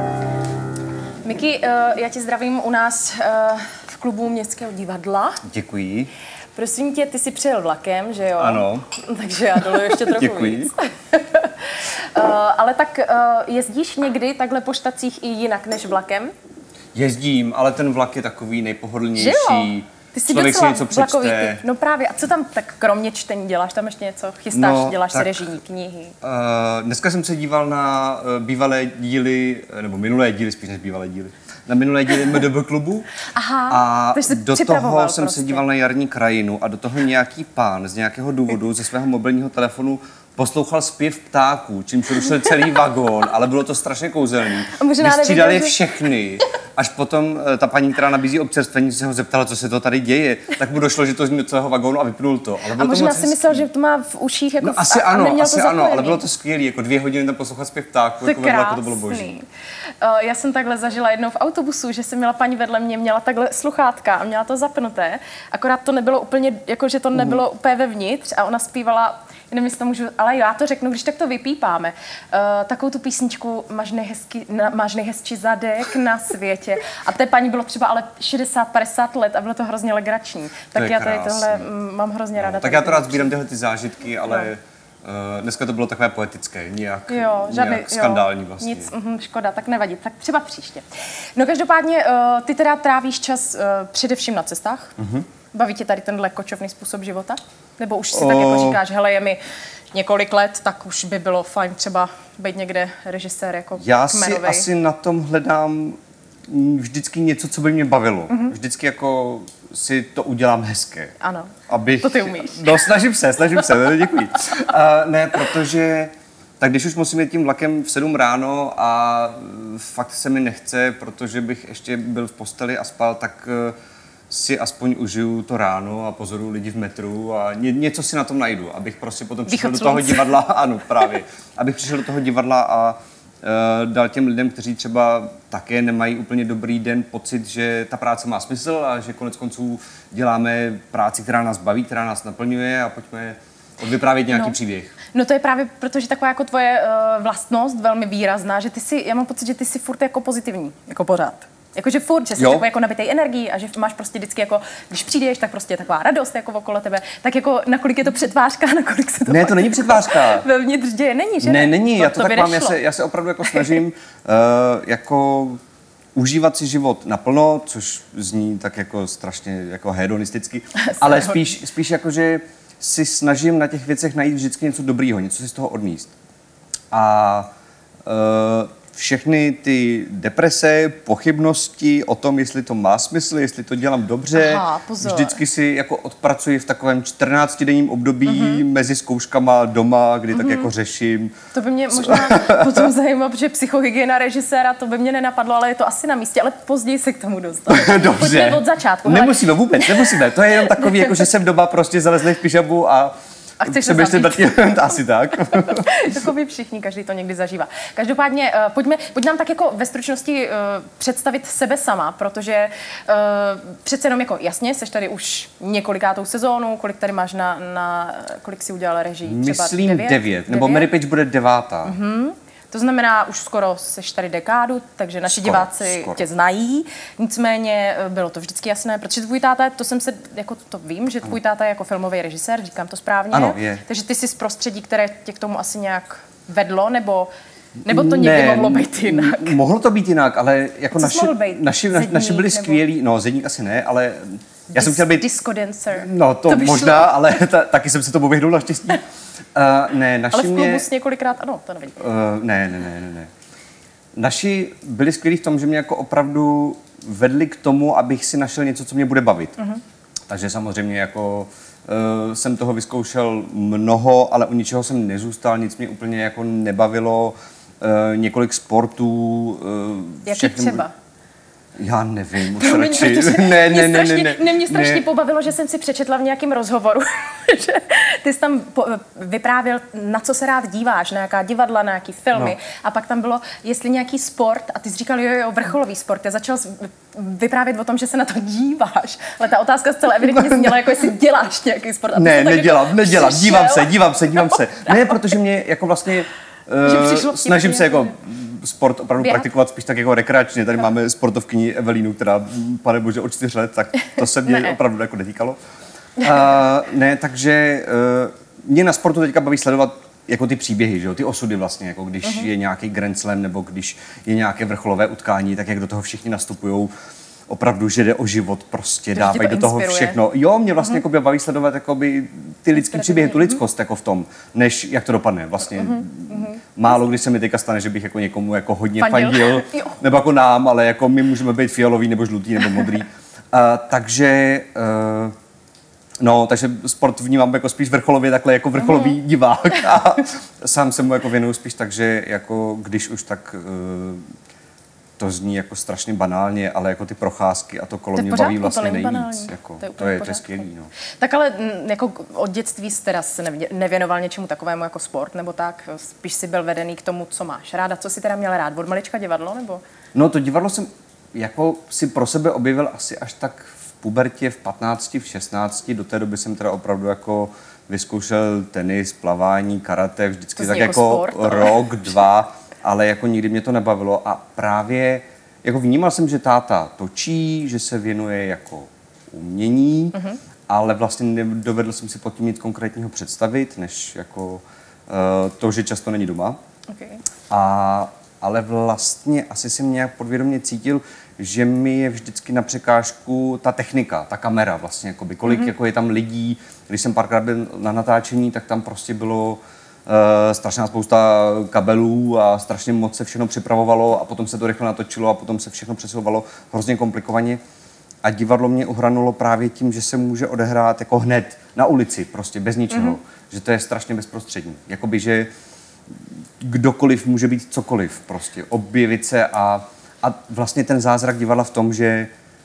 Miky, já tě zdravím u nás v klubu Městského divadla. Děkuji. Prosím tě, ty jsi přijel vlakem, že jo? Ano. Takže já dolu ještě trochu Děkuji. víc. uh, ale tak uh, jezdíš někdy takhle po štacích i jinak než vlakem? Jezdím, ale ten vlak je takový nejpohodlnější. Že jo? Ty jsi Člověk si něco vlakový přečte. typ. No právě, a co tam tak kromě čtení děláš? Tam ještě něco chystáš, No, děláš tak, si režijní knihy? Uh, dneska jsem se díval na uh, bývalé díly, nebo minulé díly, spíš než bývalé díly, na minulé díly M D B klubu. Aha, a takže jsi do toho prostě. jsem se díval na jarní krajinu a do toho nějaký pán z nějakého důvodu ze svého mobilního telefonu poslouchal zpěv ptáků, čím přerušil celý vagón, ale bylo to strašně kouzelný. Vystřídali že... všechny. Až potom ta paní, která nabízí občerstvení, se ho zeptala, co se to tady děje, tak mu došlo, že to zní do celého vagónu a vypnul to. Ale a možná si myslel, že to má v uších jako no, v... asi a, ano, a asi ano, ale bylo to skvělé, jako dvě hodiny tam poslouchat zpěv ptáků, jako ve vlaku, to bylo boží. Uh, já jsem takhle zažila jednou v autobusu, že jsem měla paní vedle mě, měla takhle sluchátka a měla to zapnuté, akorát to nebylo úplně, jako že to nebylo mm. úplně vevnitř a ona zpívala, nevím, jestli to můžu, ale já to řeknu, když tak to vypípáme. Uh, takovou tu písničku Máš nejhezký, na, máš nejhezčí zadek na světě. prostě. A té paní bylo třeba ale šedesát padesát let a bylo to hrozně legrační. Tak já tady tohle m, mám hrozně ráda. No, tak já to rád sbírám tyhle ty zážitky, ale no. uh, dneska to bylo takové poetické, nějak, jo, žádný, nějak skandální vlastně. Nic, mm, škoda, tak nevadí, tak třeba příště. No každopádně uh, ty teda trávíš čas uh, především na cestách. Mm-hmm. Baví tě tady tenhle kočovný způsob života? Nebo už si o... tak jako říkáš, hele, je mi několik let, tak už by bylo fajn třeba být někde režisér jako Já kmenovej. si asi na tom hledám vždycky něco, co by mě bavilo. Mm-hmm. Vždycky jako si to udělám hezké. Ano, abych... to ty umíš. No, snažím se, snažím se, děkuji. Uh, ne, protože tak když už musím jít tím vlakem v sedm ráno a fakt se mi nechce, protože bych ještě byl v posteli a spal, tak uh, si aspoň užiju to ráno a pozoruju lidi v metru a ně, něco si na tom najdu, abych prostě potom přišel do toho divadla, ano, právě, abych přišel do toho divadla a uh, dal těm lidem, kteří třeba také nemají úplně dobrý den, pocit, že ta práce má smysl a že konec konců děláme práci, která nás baví, která nás naplňuje a pojďme odvyprávět nějaký no. příběh. No to je právě protože taková jako tvoje uh, vlastnost velmi výrazná, že ty si, já mám pocit, že ty jsi furt jako pozitivní, jako pořád. Jakože furt, že jsi takový jako nabitej energií a že máš prostě vždycky jako, když přijdeš, tak prostě je taková radost jako okolo tebe. Tak jako nakolik je to přetvářka, nakolik se to Ne, to není přetvářka. Vevnitř děje, není, že ne? Ne, není, to, já to, to tak mám, já se, já se opravdu jako snažím uh, jako užívat si život naplno, což zní tak jako strašně jako hedonisticky, ale spíš, spíš jako, že si snažím na těch věcech najít vždycky něco dobrýho, něco si z toho odníst. A uh, všechny ty deprese, pochybnosti o tom, jestli to má smysl, jestli to dělám dobře, Aha, vždycky si jako odpracuji v takovém čtrnáctidenním období uh-huh. mezi zkouškama doma, kdy uh-huh. tak jako řeším. To by mě možná potom zajímalo, protože psychohygiena režiséra, to by mě nenapadlo, ale je to asi na místě, ale později se k tomu dostaneme. Dobře. Pojďme od začátku. Nemusíme vůbec, nemusíme. To je jenom takový, jako že jsem doma prostě zalezlej v pyžamu a A chceš se zabít. Asi tak. Jako by všichni, každý to někdy zažívá. Každopádně, uh, pojďme, pojď nám tak jako ve stručnosti uh, představit sebe sama, protože uh, přece jenom jako jasně, seš tady už několikátou sezónu, kolik tady máš na, na kolik si udělal režii? Třeba Myslím devět, devět, nebo Mary Page bude devátá. Mm-hmm. To znamená, už skoro seš tady dekádu, takže naši skoro, diváci skoro. tě znají. Nicméně bylo to vždycky jasné, protože tvůj táta, to jsem se, jako to vím, že tvůj táta je jako filmový režisér, říkám to správně. Ano, je. Takže ty jsi z prostředí, které tě k tomu asi nějak vedlo, nebo, nebo to někdy ne, mohlo být jinak? Mohlo to být jinak, ale jako naši, naši, Zedník, naši byli skvělí, no Zedník asi ne, ale já jsem chtěl být... Disco dancer. No to, to možná, šlo. Ale ta, taky jsem se tomu vyhnul naštěstí. Uh, ne, naši ale v klubu mě... několikrát, ano, to nevím. Uh, ne, ne, ne, ne, ne. Naši byli skvělí v tom, že mě jako opravdu vedli k tomu, abych si našel něco, co mě bude bavit. Uh-huh. Takže samozřejmě jako uh, jsem toho vyzkoušel mnoho, ale u ničeho jsem nezůstal, nic mě úplně jako nebavilo. Uh, několik sportů. Uh, Jaký všechny... třeba? Já nevím, už radši. Ne, ne, ne, ne, ne. Ne, mě strašně ne. pobavilo, že jsem si přečetla v nějakém rozhovoru, že ty jsi tam po, vyprávěl, na co se rád díváš, na nějaká divadla, na nějaký filmy. No. A pak tam bylo, jestli nějaký sport, a ty jsi říkal, jo, jo, vrcholový sport. Já začal vyprávět o tom, že se na to díváš. Ale ta otázka zcela evidentně zněla, jako jestli děláš nějaký sport. A ne, nedělám, jako nedělám, dívám se, dívám se, dívám se. Ne, protože mě jako vlastně uh, snažím se jako sport opravdu Běhat? praktikovat spíš tak jako rekreačně. Tady no. máme sportovkyni Evelínu, která, pane bože, od čtyř let, tak to se mě ne. opravdu jako netýkalo. Uh, ne, takže uh, mě na sportu teďka baví sledovat jako ty příběhy, že jo, ty osudy vlastně, jako když uh-huh. je nějaký Grand Slam nebo když je nějaké vrcholové utkání, tak jak do toho všichni nastupujou. Opravdu, že jde o život, prostě dávají do toho inspiruje. všechno. Jo, mě vlastně uh-huh. jako baví sledovat jakoby, ty lidský příběhy, tu lidskost uh-huh. jako v tom, než jak to dopadne. Vlastně uh-huh. málo kdy se mi teďka stane, že bych jako někomu jako hodně fandil, fandil nebo jako nám, ale jako my můžeme být fialový nebo žlutý nebo modrý. uh, takže uh, no, takže sport vnímám jako spíš vrcholově takhle jako vrcholový uh-huh. divák a sám se mu jako věnuju spíš tak, že jako když už tak uh, to zní jako strašně banálně, ale jako ty procházky a to kolo mě baví vlastně nejvíc. Jako, to je, to je, to je skvělý, no. Tak ale jako od dětství jsi teda se nevěnoval něčemu takovému jako sport, nebo tak? Spíš si byl vedený k tomu, co máš rád. A co jsi teda měl rád? Od malička divadlo, nebo? No to divadlo jsem jako si pro sebe objevil asi až tak v pubertě, v patnácti, v šestnácti. Do té doby jsem teda opravdu jako vyzkoušel tenis, plavání, karate, vždycky tak jako, jako sport, rok, dva. Ale jako nikdy mě to nebavilo a právě jako vnímal jsem, že táta točí, že se věnuje jako umění, mm-hmm. ale vlastně nedovedl jsem si pod tím nic konkrétního představit, než jako uh, to, že často není doma. Okay. A, ale vlastně asi jsem nějak podvědomě cítil, že mi je vždycky na překážku ta technika, ta kamera vlastně, jakoby, kolik mm-hmm. jako je tam lidí. Když jsem párkrát byl na natáčení, tak tam prostě bylo uh, strašná spousta kabelů a strašně moc se všechno připravovalo a potom se to rychle natočilo a potom se všechno přesouvalo hrozně komplikovaně. A divadlo mě uhranulo právě tím, že se může odehrát jako hned na ulici, prostě bez ničeho. Mm-hmm. Že to je strašně bezprostřední. Jakoby, že kdokoliv může být cokoliv prostě, objevit se a, a vlastně ten zázrak divadla v tom, že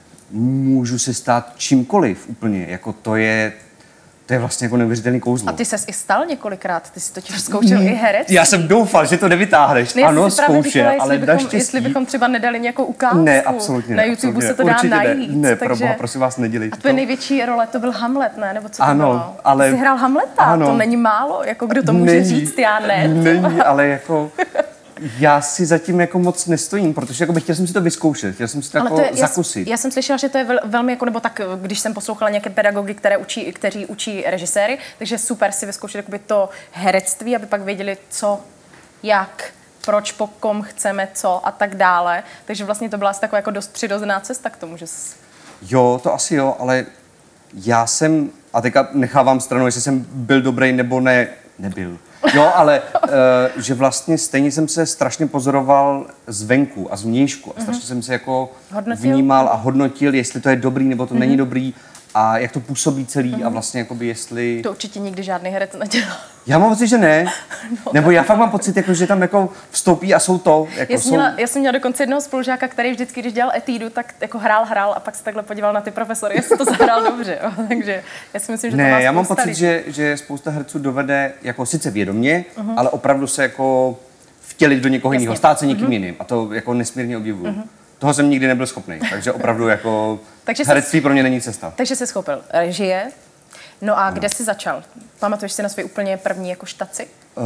můžu se stát čímkoliv úplně, jako to je, to je vlastně jako neuvěřitelný kouzlo. A ty ses i stal několikrát, ty jsi totiž zkoušel mm. i herec. Já jsem doufal, že to nevytáhneš. Ne, ano, zkoušel, ale bychom, naštěstí. Jestli bychom třeba nedali nějakou ukázku. Ne, absolutně Na ne, YouTube absolutně se to ne. dá Určitě najít. Ne, ne takže... proboha, prosím vás, nedělejte A tvoje to. největší role to byl Hamlet, ne? Nebo co to ano, bylo? ale... Ty jsi hrál Hamleta, ano. to není málo, jako kdo to může není, říct, já ne. Není, ale jako... Já si zatím jako moc nestojím, protože jako bych chtěl jsem si to vyzkoušet, chtěl jsem si to ale jako to je, zakusit. Já, já jsem slyšela, že to je vel, velmi jako, nebo tak, když jsem poslouchala nějaké pedagogy, které učí, kteří učí režiséry, takže super si vyzkoušet jakoby to herectví, aby pak věděli, co, jak, proč, po kom chceme, co a tak dále. Takže vlastně to byla asi taková jako dost přirozená cesta k tomu, že jsi... Jo, to asi jo, ale já jsem, a teďka nechávám stranou, jestli jsem byl dobrý nebo ne, nebyl. Jo, ale uh, že vlastně stejně jsem se strašně pozoroval zvenku a zvnějšku a strašně mm-hmm. jsem se jako hodnotil? vnímal a hodnotil, jestli to je dobrý nebo to mm-hmm. není dobrý a jak to působí celý mm-hmm. a vlastně jakoby jestli... To určitě nikdy žádný herec nedělal. Já mám pocit, že ne. No, nebo já fakt mám pocit, jako, že tam jako vstoupí a jsou to. Jako já, jsem jsou... měla, já jsem měla dokonce jednoho spolužáka, který vždycky, když dělal etídu, tak jako hrál, hrál a pak se takhle podíval na ty profesory, jestli to zahrál dobře. Jo. Takže já si myslím, že ne, to má já mám pocit, lidí. že, že spousta herců dovede jako sice vědomě, uh-huh. ale opravdu se jako vtělit do někoho jiného, stát se někým uh-huh. jiným. A to jako nesmírně obdivuju. Uh-huh. Toho jsem nikdy nebyl schopný, takže opravdu jako takže herectví jsi, pro mě není cesta. Takže jsi schopil režie. No a kde jsi začal? Pamatuješ si na svůj úplně první jako štaci? Uh,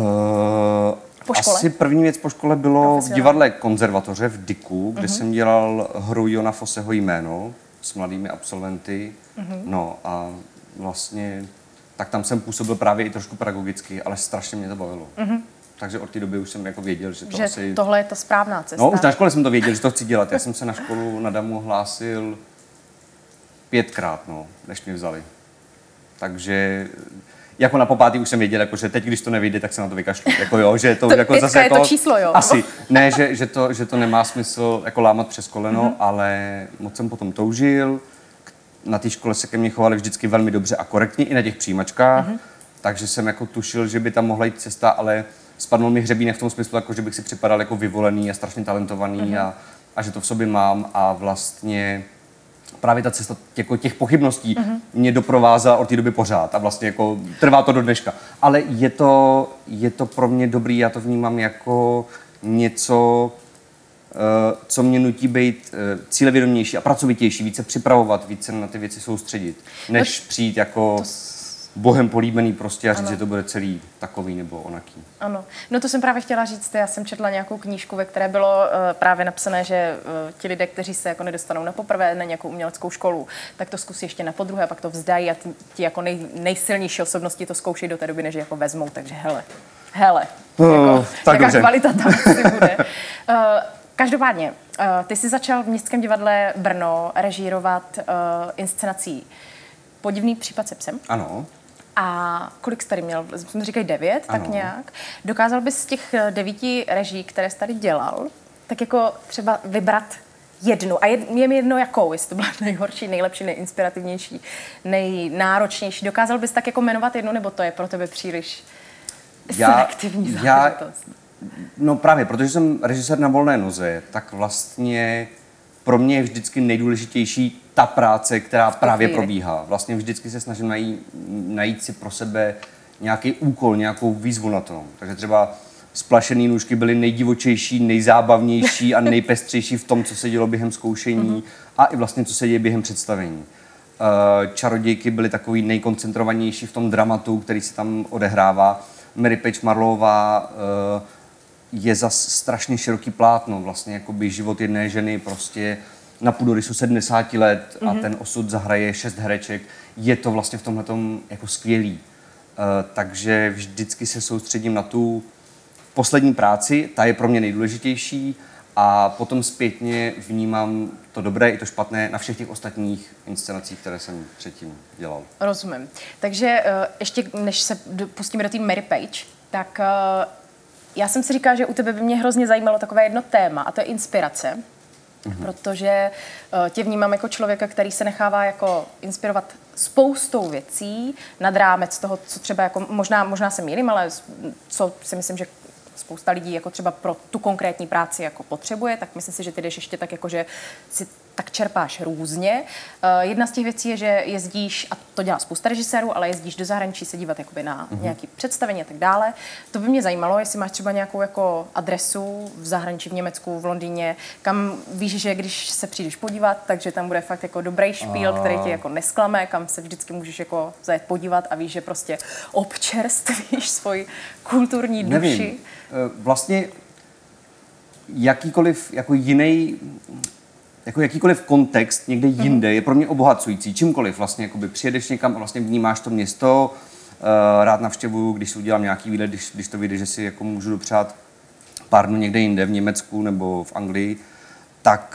po škole? Asi první věc po škole bylo v divadle Konzervatoře v Diku, kde uh-huh. jsem dělal hru Jona Fosseho Jméno s mladými absolventy. Uh-huh. No a vlastně tak tam jsem působil právě i trošku pedagogicky, ale strašně mě to bavilo. Uh-huh. Takže od té doby už jsem jako věděl, že to že asi... tohle je ta správná cesta. No, už na škole jsem to věděl, že to chci dělat. Já jsem se na školu na Damu hlásil pětkrát, no, než mě vzali. Takže jako na popátý už jsem věděl, jako, že teď, když to nevyjde, tak se na to vykašlu. Jako jo, že to, to jako zase je jako, to číslo, jo? Asi. Ne, že, že, to, že to nemá smysl jako lámat přes koleno, mm-hmm. ale moc jsem potom toužil. Na té škole se ke mně chovali vždycky velmi dobře a korektně, i na těch přijímačkách. Mm-hmm. Takže jsem jako tušil, že by tam mohla jít cesta, ale spadnul mi hřebínek v tom smyslu, jako, že bych si připadal jako vyvolený a strašně talentovaný mm-hmm. a, a že to v sobě mám a vlastně právě ta cesta těch, těch pochybností mm-hmm. mě doprovázela od té doby pořád a vlastně jako trvá to do dneška. Ale je to, je to pro mě dobrý, já to vnímám jako něco, co mě nutí být cílevědomější a pracovitější, více připravovat, více na ty věci soustředit, než přijít jako... To... Bohem políbený prostě a říct, ano. že to bude celý takový nebo onaký. Ano. No to jsem právě chtěla říct, já jsem četla nějakou knížku, ve které bylo uh, právě napsané, že uh, ti lidé, kteří se jako nedostanou na poprvé na nějakou uměleckou školu, tak to zkusí ještě na podruhé, pak to vzdají a ti, ti jako nej, nejsilnější osobnosti to zkoušejí do té doby, než jako vezmou, takže hele, hele, uh, jako, tak jaká dobře. Kvalita tam asi bude. Uh, každopádně, uh, ty jsi začal v Městském divadle Brno režírovat uh, inscenací Podivný případ se psem. Ano. A kolik jsi tady měl? Jsme říkají devět, ano. Tak nějak. Dokázal bys z těch devíti reží, které jsi tady dělal, tak jako třeba vybrat jednu. A je, je mi jedno jakou, jestli to byla nejhorší, nejlepší, nejinspirativnější, nejnáročnější. Dokázal bys tak jako jmenovat jednu, nebo to je pro tebe příliš já, selektivní záležitost? No právě, protože jsem režisér na volné noze, tak vlastně pro mě je vždycky nejdůležitější ta práce, která právě probíhá. Vlastně vždycky se snažím najít, najít si pro sebe nějaký úkol, nějakou výzvu na tom. Takže třeba Splašený nůžky byly nejdivočejší, nejzábavnější a nejpestřejší v tom, co se dělo během zkoušení a i vlastně, co se děje během představení. Čarodějky byly takový nejkoncentrovanější v tom dramatu, který se tam odehrává. Mary Page Marlowová je zas strašně široký plátno, vlastně jakoby život jedné ženy prostě na půdorysu sedmdesáti let a mm-hmm. ten osud zahraje šest hereček. Je to vlastně v tomhletom jako skvělý. Uh, takže vždycky se soustředím na tu poslední práci, ta je pro mě nejdůležitější a potom zpětně vnímám to dobré i to špatné na všech těch ostatních inscenacích, které jsem předtím dělal. Rozumím. Takže uh, ještě než se pustíme do té Mary Page, tak uh, já jsem si říkala, že u tebe by mě hrozně zajímalo takové jedno téma a to je inspirace. Mm-hmm. Protože uh, tě vnímám jako člověka, který se nechává jako inspirovat spoustou věcí nad rámec toho, co třeba jako, možná, možná se mýlím, ale co si myslím, že spousta lidí jako třeba pro tu konkrétní práci jako potřebuje, tak myslím si, že ty jdeš ještě tak jako, že si tak čerpáš různě. Uh, jedna z těch věcí je, že jezdíš, a to dělá spousta režisérů, ale jezdíš do zahraničí se dívat jakoby na mm-hmm. nějaké představení a tak dále. To by mě zajímalo, jestli máš třeba nějakou jako adresu v zahraničí, v Německu, v Londýně, kam víš, že když se přijdeš podívat, takže tam bude fakt jako dobrý špíl, který tě jako nesklame, kam se vždycky můžeš jako zajet podívat a víš, že prostě občerstvíš svoji kulturní duši. Nevím. Vlastně jakýkoliv jako jiný jako jakýkoliv kontext někde jinde mm. je pro mě obohacující. Čímkoliv vlastně jakoby přijedeš někam a vlastně vnímáš to město, uh, rád navštěvuju, když si udělám nějaký výlet, když, když to vyjde, že si jako můžu dopřát pár dnů někde jinde, v Německu nebo v Anglii, tak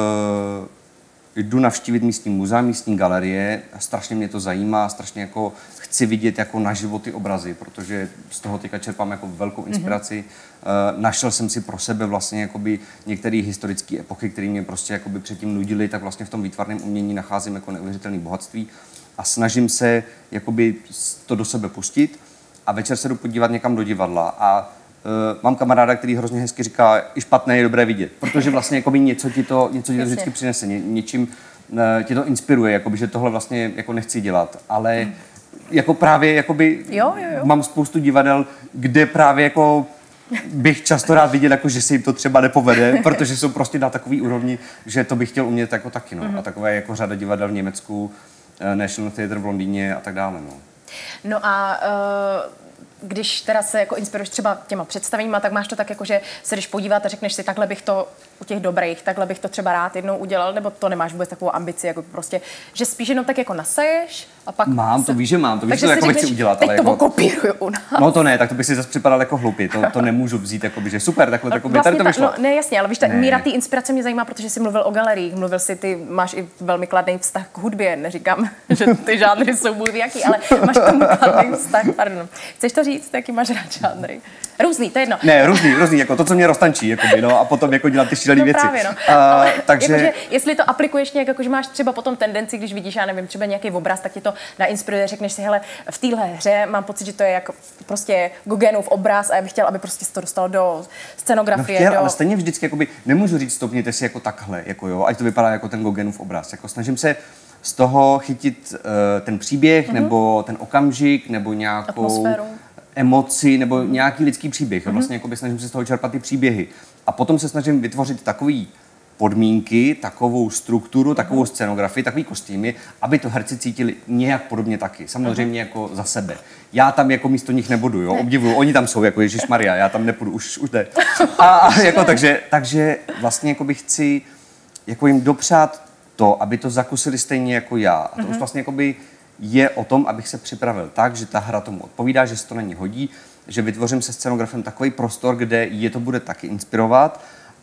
uh, jdu navštívit místní muzea, místní galerie a strašně mě to zajímá, strašně jako chci vidět jako naživo ty obrazy, protože z toho teďka čerpám jako velkou inspiraci. Mm-hmm. Uh, našel jsem si pro sebe vlastně jakoby některé historické epochy, které mě prostě jakoby předtím nudily, tak vlastně v tom výtvarném umění nacházím jako neuvěřitelné bohatství a snažím se jakoby to do sebe pustit a večer se jdu podívat někam do divadla a uh, mám kamaráda, který hrozně hezky říká, i špatné je dobré vidět, protože vlastně jakoby něco ti to, něco ti to vždycky přinese, ně, něčím uh, tě to inspiruje, jakoby, že tohle vlastně jako nechci dělat, ale mm. jako právě jakoby jo, jo, jo. mám spoustu divadel, kde právě jako bych často rád viděl, jako, že se jim to třeba nepovede, protože jsou prostě na takový úrovni, že to bych chtěl umět jako taky. No. Mm-hmm. A takové jako řada divadel v Německu, National Theatre v Londýně a tak dále. No, no a uh... když teda se jako inspiruješ třeba těma představeníma, tak máš to tak jako, že se jdeš podívat a řekneš si, takhle bych to u těch dobrých, takhle bych to třeba rád jednou udělal, nebo to nemáš vůbec takovou ambici, jako prostě, že spíš jenom tak jako nasaješ a pak... Mám, se... to víš, že mám, to víš, to jako chci udělat. Teď ale to jako... kopíruju u nás. No to ne, tak to by si zase připadal jako hloupý, to, to nemůžu vzít, jakoby, že super, takhle, takhle vlastně tady to vyšlo. No, ne, jasně, ale víš, ta míra té inspirace mě zajímá, protože jsi mluvil o galeriích, mluvil si, ty máš i velmi kladný vztah k hudbě, neříkám, že ty žánry jsou bůh jaký, ale máš k tomu kladný vztah, pardon. Chceš to říct, jaký máš rád žánry? Různý, to je jedno. Ne, různý, různý, jako to, co mě roztančí, jakoby, no, a potom jako dělat ty šílené no, věci. Právě, no. uh, ale takže... jakože, jestli to aplikuješ nějak, jakože máš třeba potom tendenci, když vidíš, já nevím, třeba nějaký obraz, tak ti to nainspiruje, řekneš si, hele, v téhle hře mám pocit, že to je jako prostě Gauguinův obraz a já bych chtěl, aby prostě se to dostalo do scenografie. No chtěl, do... ale stejně vždycky, jakoby, nemůžu říct, stopněte si jako takhle, jako jo, ať to vypadá jako ten Gauguinův obraz. Jako snažím se z toho chytit uh, ten příběh, mm-hmm. nebo ten okamžik, nebo nějakou atmosféru, emoci, nebo mm-hmm. nějaký lidský příběh. Mm-hmm. Vlastně jakoby, snažím se z toho čerpat ty příběhy. A potom se snažím vytvořit takový podmínky, takovou strukturu, takovou mm-hmm. scenografii, takový kostýmy, aby to herci cítili nějak podobně taky. Samozřejmě mm-hmm. jako za sebe. Já tam jako místo nich nebudu, jo, obdivuju. Oni tam jsou, jako Ježišmarja, já tam nepůjdu, už, už ne. A, a jako, takže, takže vlastně jako bych chci jako jim dopřát to, aby to zakusili stejně jako já. A to mm-hmm. už vlastně jakoby je o tom, abych se připravil tak, že ta hra tomu odpovídá, že se to na ní hodí, že vytvořím se scenografem takový prostor, kde je to bude taky inspirovat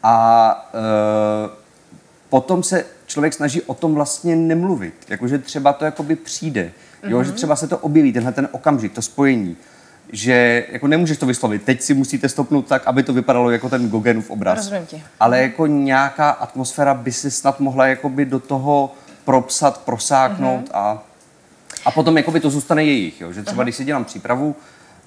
a e, potom se člověk snaží o tom vlastně nemluvit. Jakože třeba to jakoby přijde, mm-hmm. jo, že třeba se to objeví, tenhle ten okamžik, to spojení, že jako nemůžeš to vyslovit. Teď si musíte stopnout tak, aby to vypadalo jako ten Gauguinův obraz. Rozumím ti. Ale jako nějaká atmosféra by si snad mohla jakoby do toho propsat, prosáknout mm-hmm. a, a potom jakoby to zůstane jejich. Jo? Že třeba uh-huh. když si dělám přípravu uh,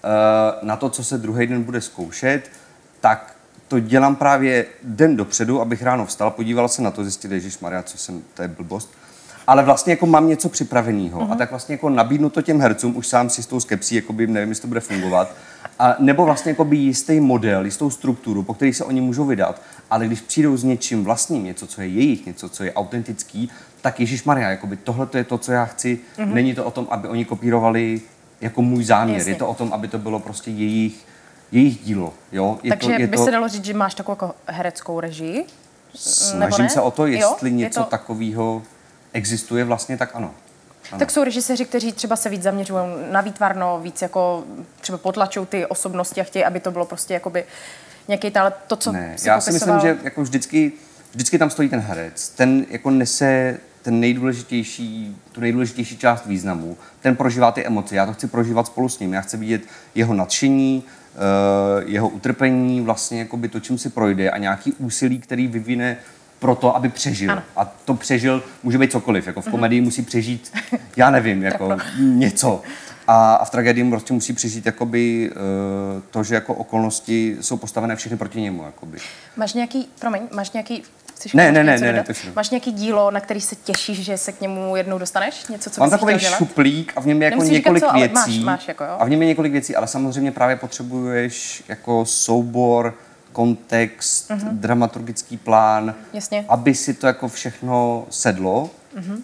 na to, co se druhý den bude zkoušet, tak to dělám právě den dopředu, abych ráno vstal, podíval se na to, zjistil, ježišmarja, co jsem, to je blbost. Ale vlastně jako mám něco připraveného uh-huh. a tak vlastně jako nabídnu to těm hercům, už sám si s tou skepsí, jakoby nevím, jestli to bude fungovat, a nebo vlastně jakoby jistý model, jistou strukturu, po který se oni můžou vydat, ale když přijdou s něčím vlastním, něco, co je jejich, něco, co je autentický, tak ježišmarja, jakoby tohle to je to, co já chci, uh-huh. není to o tom, aby oni kopírovali jako můj záměr, Jasně. je to o tom, aby to bylo prostě jejich jejich dílo. Jo? Je Takže to, je by to... se dalo říct, že máš takovou jako hereckou režii? Snažím se o to, jestli jo? něco to... takového existuje vlastně, tak ano. Ano. Tak jsou režiséři, kteří třeba se víc zaměřují na výtvarno, víc jako třeba potlačují ty osobnosti a chtějí, aby to bylo prostě jakoby nějaký ale to, co ne, si já popisoval... si myslím, že jako vždycky, vždycky tam stojí ten herec. Ten jako nese ten nejdůležitější, tu nejdůležitější část významu. Ten prožívá ty emoce. Já to chci prožívat spolu s ním. Já chci vidět jeho nadšení, jeho utrpení, vlastně jakoby to, čím si projde a nějaký úsilí, který vyvine pro to, aby přežil. Ano. A to přežil může být cokoliv. Jako v komedii mm-hmm. musí přežít, já nevím, jako něco. A, a v tragédii prostě musí přežít jakoby, uh, to, že jako okolnosti jsou postavené všechny proti němu. Jakoby. Máš nějaký, promiň, máš nějaký, chceš ne, ne, ne, ne, ne, to máš nějaký dílo, na který se těšíš, že se k němu jednou dostaneš? Něco, co mám takový šuplík a v něm je jako několik co, věcí. Máš, máš jako, jo? A v něm je několik věcí, ale samozřejmě právě potřebuješ jako soubor, kontext, uh-huh. dramaturgický plán, Jasně. aby si to jako všechno sedlo. Uh-huh.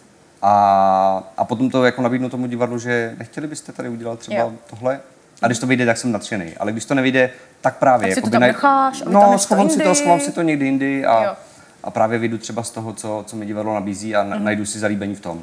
A, a potom to jako nabídnu tomu divadlu, že nechtěli byste tady udělat třeba jo. tohle? A když to vyjde, tak jsem nadšený. Ale když to nevyjde, tak právě... Tak si jako to tam naj... necháš, no, schovám si to, schovám si to někdy jindy a, jo. a právě vyjdu třeba z toho, co, co mi divadlo nabízí a uh-huh. najdu si zalíbení v tom.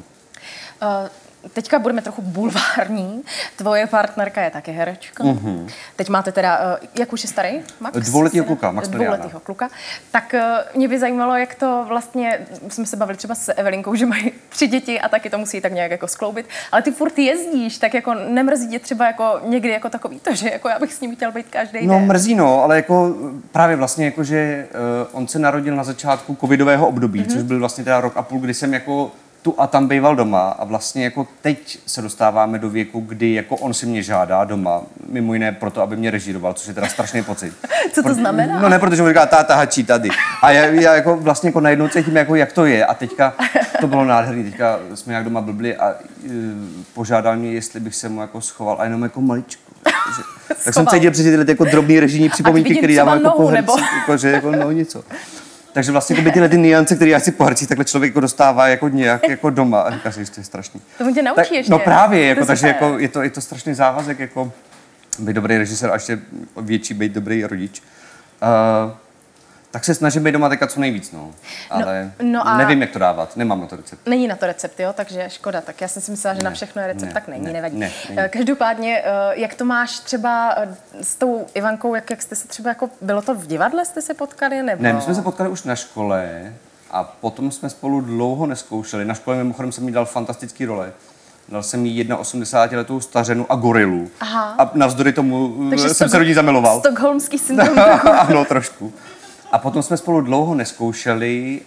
Uh, Teďka budeme trochu bulvární. Tvoje partnerka je také herečka. Mm-hmm. Teď máte teda, jak už je starý? Max? Dvouletýho kluka, Max Dvouletýho kluka. Tak mě by zajímalo, jak to vlastně, jsme se bavili třeba s Evelinkou, že mají tři děti a taky to musí tak nějak jako skloubit. Ale ty furt jezdíš, tak jako nemrzí tě třeba jako někdy jako takový to, že jako já bych s ním chtěl být každý den. No mrzí no, ale jako právě vlastně jako, že uh, on se narodil na začátku covidového období, mm-hmm. což byl vlastně teda rok a půl, kdy jsem jako tu a tam býval doma a vlastně jako teď se dostáváme do věku, kdy jako on si mě žádá doma, mimo jiné proto, aby mě režíroval, což je teda strašný pocit. Co to znamená? No ne, protože mu říká táta hačí tady. A já, já jako vlastně jako najednou cítím, jako jak to je a teďka to bylo nádherný, teďka jsme jak doma blbli a uh, požádal mě, jestli bych se mu jako schoval a jenom jako maličko. Že, tak jsem cítil přes tyhle jako drobný režijní připomínky, které dávám jako po hercích, jako, že jako no něco. Takže vlastně jako by tyhle ty niance, které já si po hercích, takhle člověk jako dostává jako nějak jako doma a říká si, že to je strašný. To on tě naučí tak, ještě. No právě, jako, takže jako, je, to, je to strašný závazek, jako být dobrý režisér a ještě větší být dobrý rodič. Uh, tak se snažím být doma teďka co nejvíc, no. Ale no, no a nevím, jak to dávat, nemám na to recept. Není na to recept, jo, takže škoda. Tak já jsem si myslela, že ne, na všechno je recept, ne, tak není, ne, nevadí. Ne, ne. Každopádně, jak to máš třeba s tou Ivankou, jak, jak jste se třeba jako, bylo to v divadle, jste se potkali, nebo? Ne, my jsme se potkali už na škole a potom jsme spolu dlouho neskoušeli. Na škole mimochodem jsem jí dal fantastický role. Dal jsem jí osmdesátiletou stařenu a gorilu. Aha. A navzdory tomu takže jsem se do ní zamiloval. Stockholmský syndrom. Ano, trošku. A potom jsme spolu dlouho neskoušeli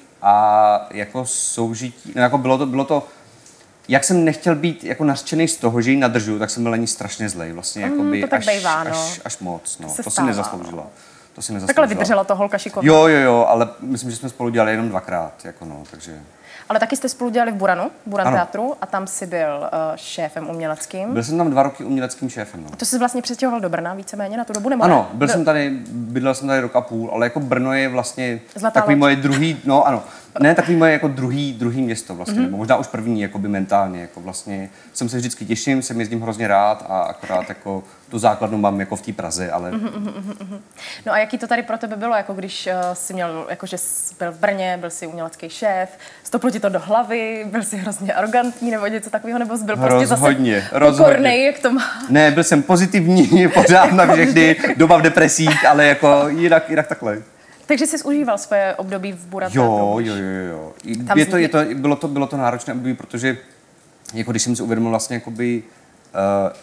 a jako soužití, no jako bylo to, bylo to, jak jsem nechtěl být jako nařčený z toho, že ji nadržu, tak jsem byl na ní strašně zlej, vlastně mm, jakoby to tak až, bejvá, no. až, až moc, no. To, to si nezasloužila. To si nezasloužila. Takhle vydržela to holka šikovná. Jo, jo, jo, ale myslím, že jsme spolu dělali jenom dvakrát, jako no, takže... Ale taky jste spolu dělali v Buranu, Buran ano. teatru, a tam si byl uh, šéfem uměleckým. Byl jsem tam dva roky uměleckým šéfem. No. A to jsi vlastně přestěhoval do Brna víceméně na tu dobu, nebo ano, ne? byl jsem tady, bydlel jsem tady rok a půl, ale jako Brno je vlastně Zlatá takový loď. moje druhý, no ano, ne takový moje jako druhý, druhý město vlastně, mm-hmm. nebo možná už první, jakoby mentálně, jako vlastně jsem se vždycky těším, jsem jezdím hrozně rád a akorát jako tu základnu mám jako v té Praze, ale... Mm-hmm, mm-hmm. No a jaký to tady pro tebe bylo, jako když uh, jsi měl, jakože jsi byl v Brně, byl jsi umělecký šéf, stoplo ti to do hlavy, byl jsi hrozně arrogantní nebo něco takového, nebo jsi byl prostě rozhodně, zase pokornej, jak to má? Ne, byl jsem pozitivní, pořád na všechny, doba v depresích, ale jako jinak, jinak takhle. Takže jsi užíval své období v Buran jo, teatru? Jo, jo, jo. Je to, je to, bylo, to, bylo to náročné období, protože jako když jsem si uvědomil vlastně, jakoby, uh,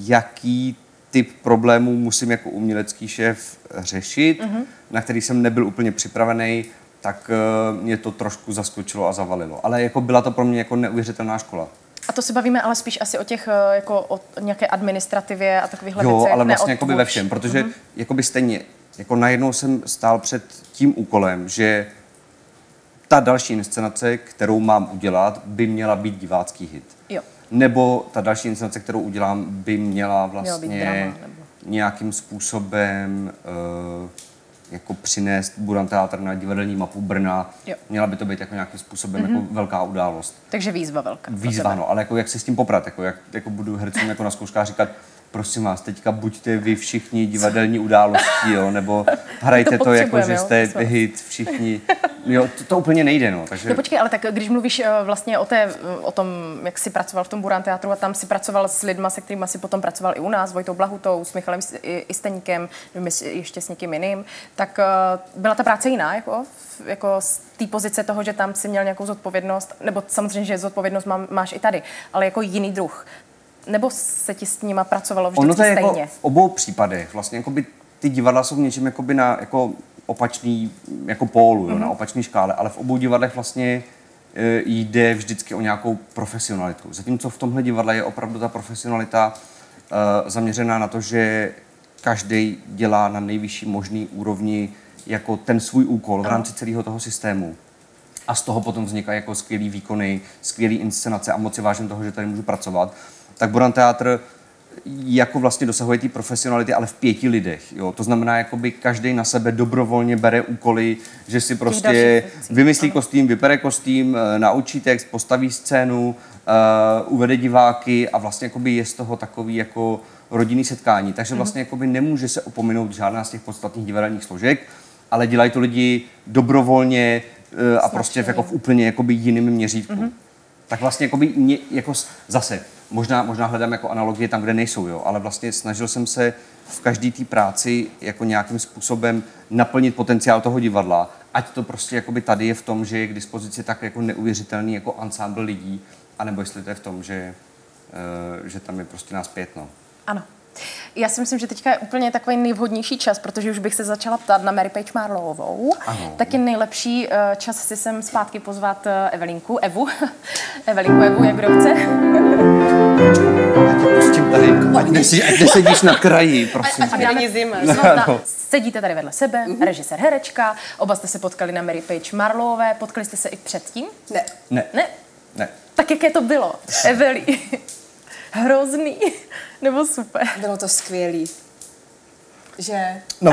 jaký typ problémů musím jako umělecký šéf řešit, mm-hmm. na který jsem nebyl úplně připravený, tak uh, mě to trošku zaskočilo a zavalilo. Ale jako byla to pro mě jako neuvěřitelná škola. A to se bavíme ale spíš asi o těch, jako o nějaké administrativě a takovýchhle jo, věcech. Jo, ale vlastně jakoby ve všem, protože mm-hmm. jakoby stejně, jako najednou jsem stál před tím úkolem, že ta další inscenace, kterou mám udělat, by měla být divácký hit. Jo. Nebo ta další inscenace, kterou udělám, by měla vlastně drama, nebo... nějakým způsobem uh, jako přinést Buran teatr na divadelní mapu Brna. Jo. Měla by to být jako nějakým způsobem mm-hmm. jako velká událost. Takže výzva velká. Výzva, no, ale jako jak se s tím poprat, jako jak jako budu hercům jako na zkouškách říkat, prosím vás, teďka buďte vy všichni divadelní události, jo, nebo hrajte to, to jako, že jste jo, hit všichni. Jo, to, to úplně nejde, no. Takže... No počkej, ale tak když mluvíš vlastně o, té, o tom, jak jsi pracoval v tom Buran teátru a tam si pracoval s lidma, se kterými si potom pracoval i u nás, s Vojtou Blahutou, s Michalem Isteníkem, ještě s někým jiným, tak byla ta práce jiná, jako, jako z té pozice toho, že tam si měl nějakou zodpovědnost, nebo samozřejmě, že zodpovědnost má, máš i tady, ale jako jiný druh. Nebo se ti s nima pracovalo vždycky ono to je stejně? Jako v obou případech. Vlastně jakoby ty divadla jsou v něčem jakoby na jako opačný jako pólu, mm-hmm. jo, na opačný škále, ale v obou divadlech vlastně e, jde vždycky o nějakou profesionalitu. Zatímco v tomhle divadle je opravdu ta profesionalita e, zaměřená na to, že každý dělá na nejvyšší možný úrovni jako ten svůj úkol v rámci celého toho systému. A z toho potom vznikají jako skvělý výkony, skvělý inscenace a moc si vážím toho, že tady můžu pracovat. Tak Buran teátr jako vlastně dosahuje té profesionality, ale v pěti lidech. Jo? To znamená, jakoby každý na sebe dobrovolně bere úkoly, že si prostě vymyslí kostým, vypere kostým, naučí text, postaví scénu, uh, uvede diváky a vlastně jakoby je z toho takový jako rodinný setkání. Takže vlastně jakoby nemůže se opominout žádná z těch podstatných divadelních složek, ale dělají to lidi dobrovolně uh, a prostě v, jako v úplně jakoby jiným měřítku. Mm-hmm. Tak vlastně jakoby ně, jako zase, možná, možná hledám jako analogie tam, kde nejsou, jo, ale vlastně snažil jsem se v každé té práci jako nějakým způsobem naplnit potenciál toho divadla, ať to prostě jakoby tady je v tom, že je k dispozici tak jako neuvěřitelný jako ansámbl lidí, anebo jestli to je v tom, že, uh, že tam je prostě nás pět, no. Ano. Já si myslím, že teďka je úplně takový nejvhodnější čas, protože už bych se začala ptát na Mary Page Marlowovou. Tak je nejlepší uh, čas si sem zpátky pozvat uh, Evelinku, Evu. Evelinku, Evu, jak kdo chce. Já tě pustím tady, ať, nesi, ať nesedíš na kraji, prosím. A, a dáme zima. No. Sedíte tady vedle sebe, uh-huh. režisér, herečka, oba jste se potkali na Mary Page Marlowové, potkali jste se i předtím? Ne. Ne. Ne? Ne. Tak jaké to bylo, Eveli? Hrozný, nebo super? Bylo to skvělý. Že... No,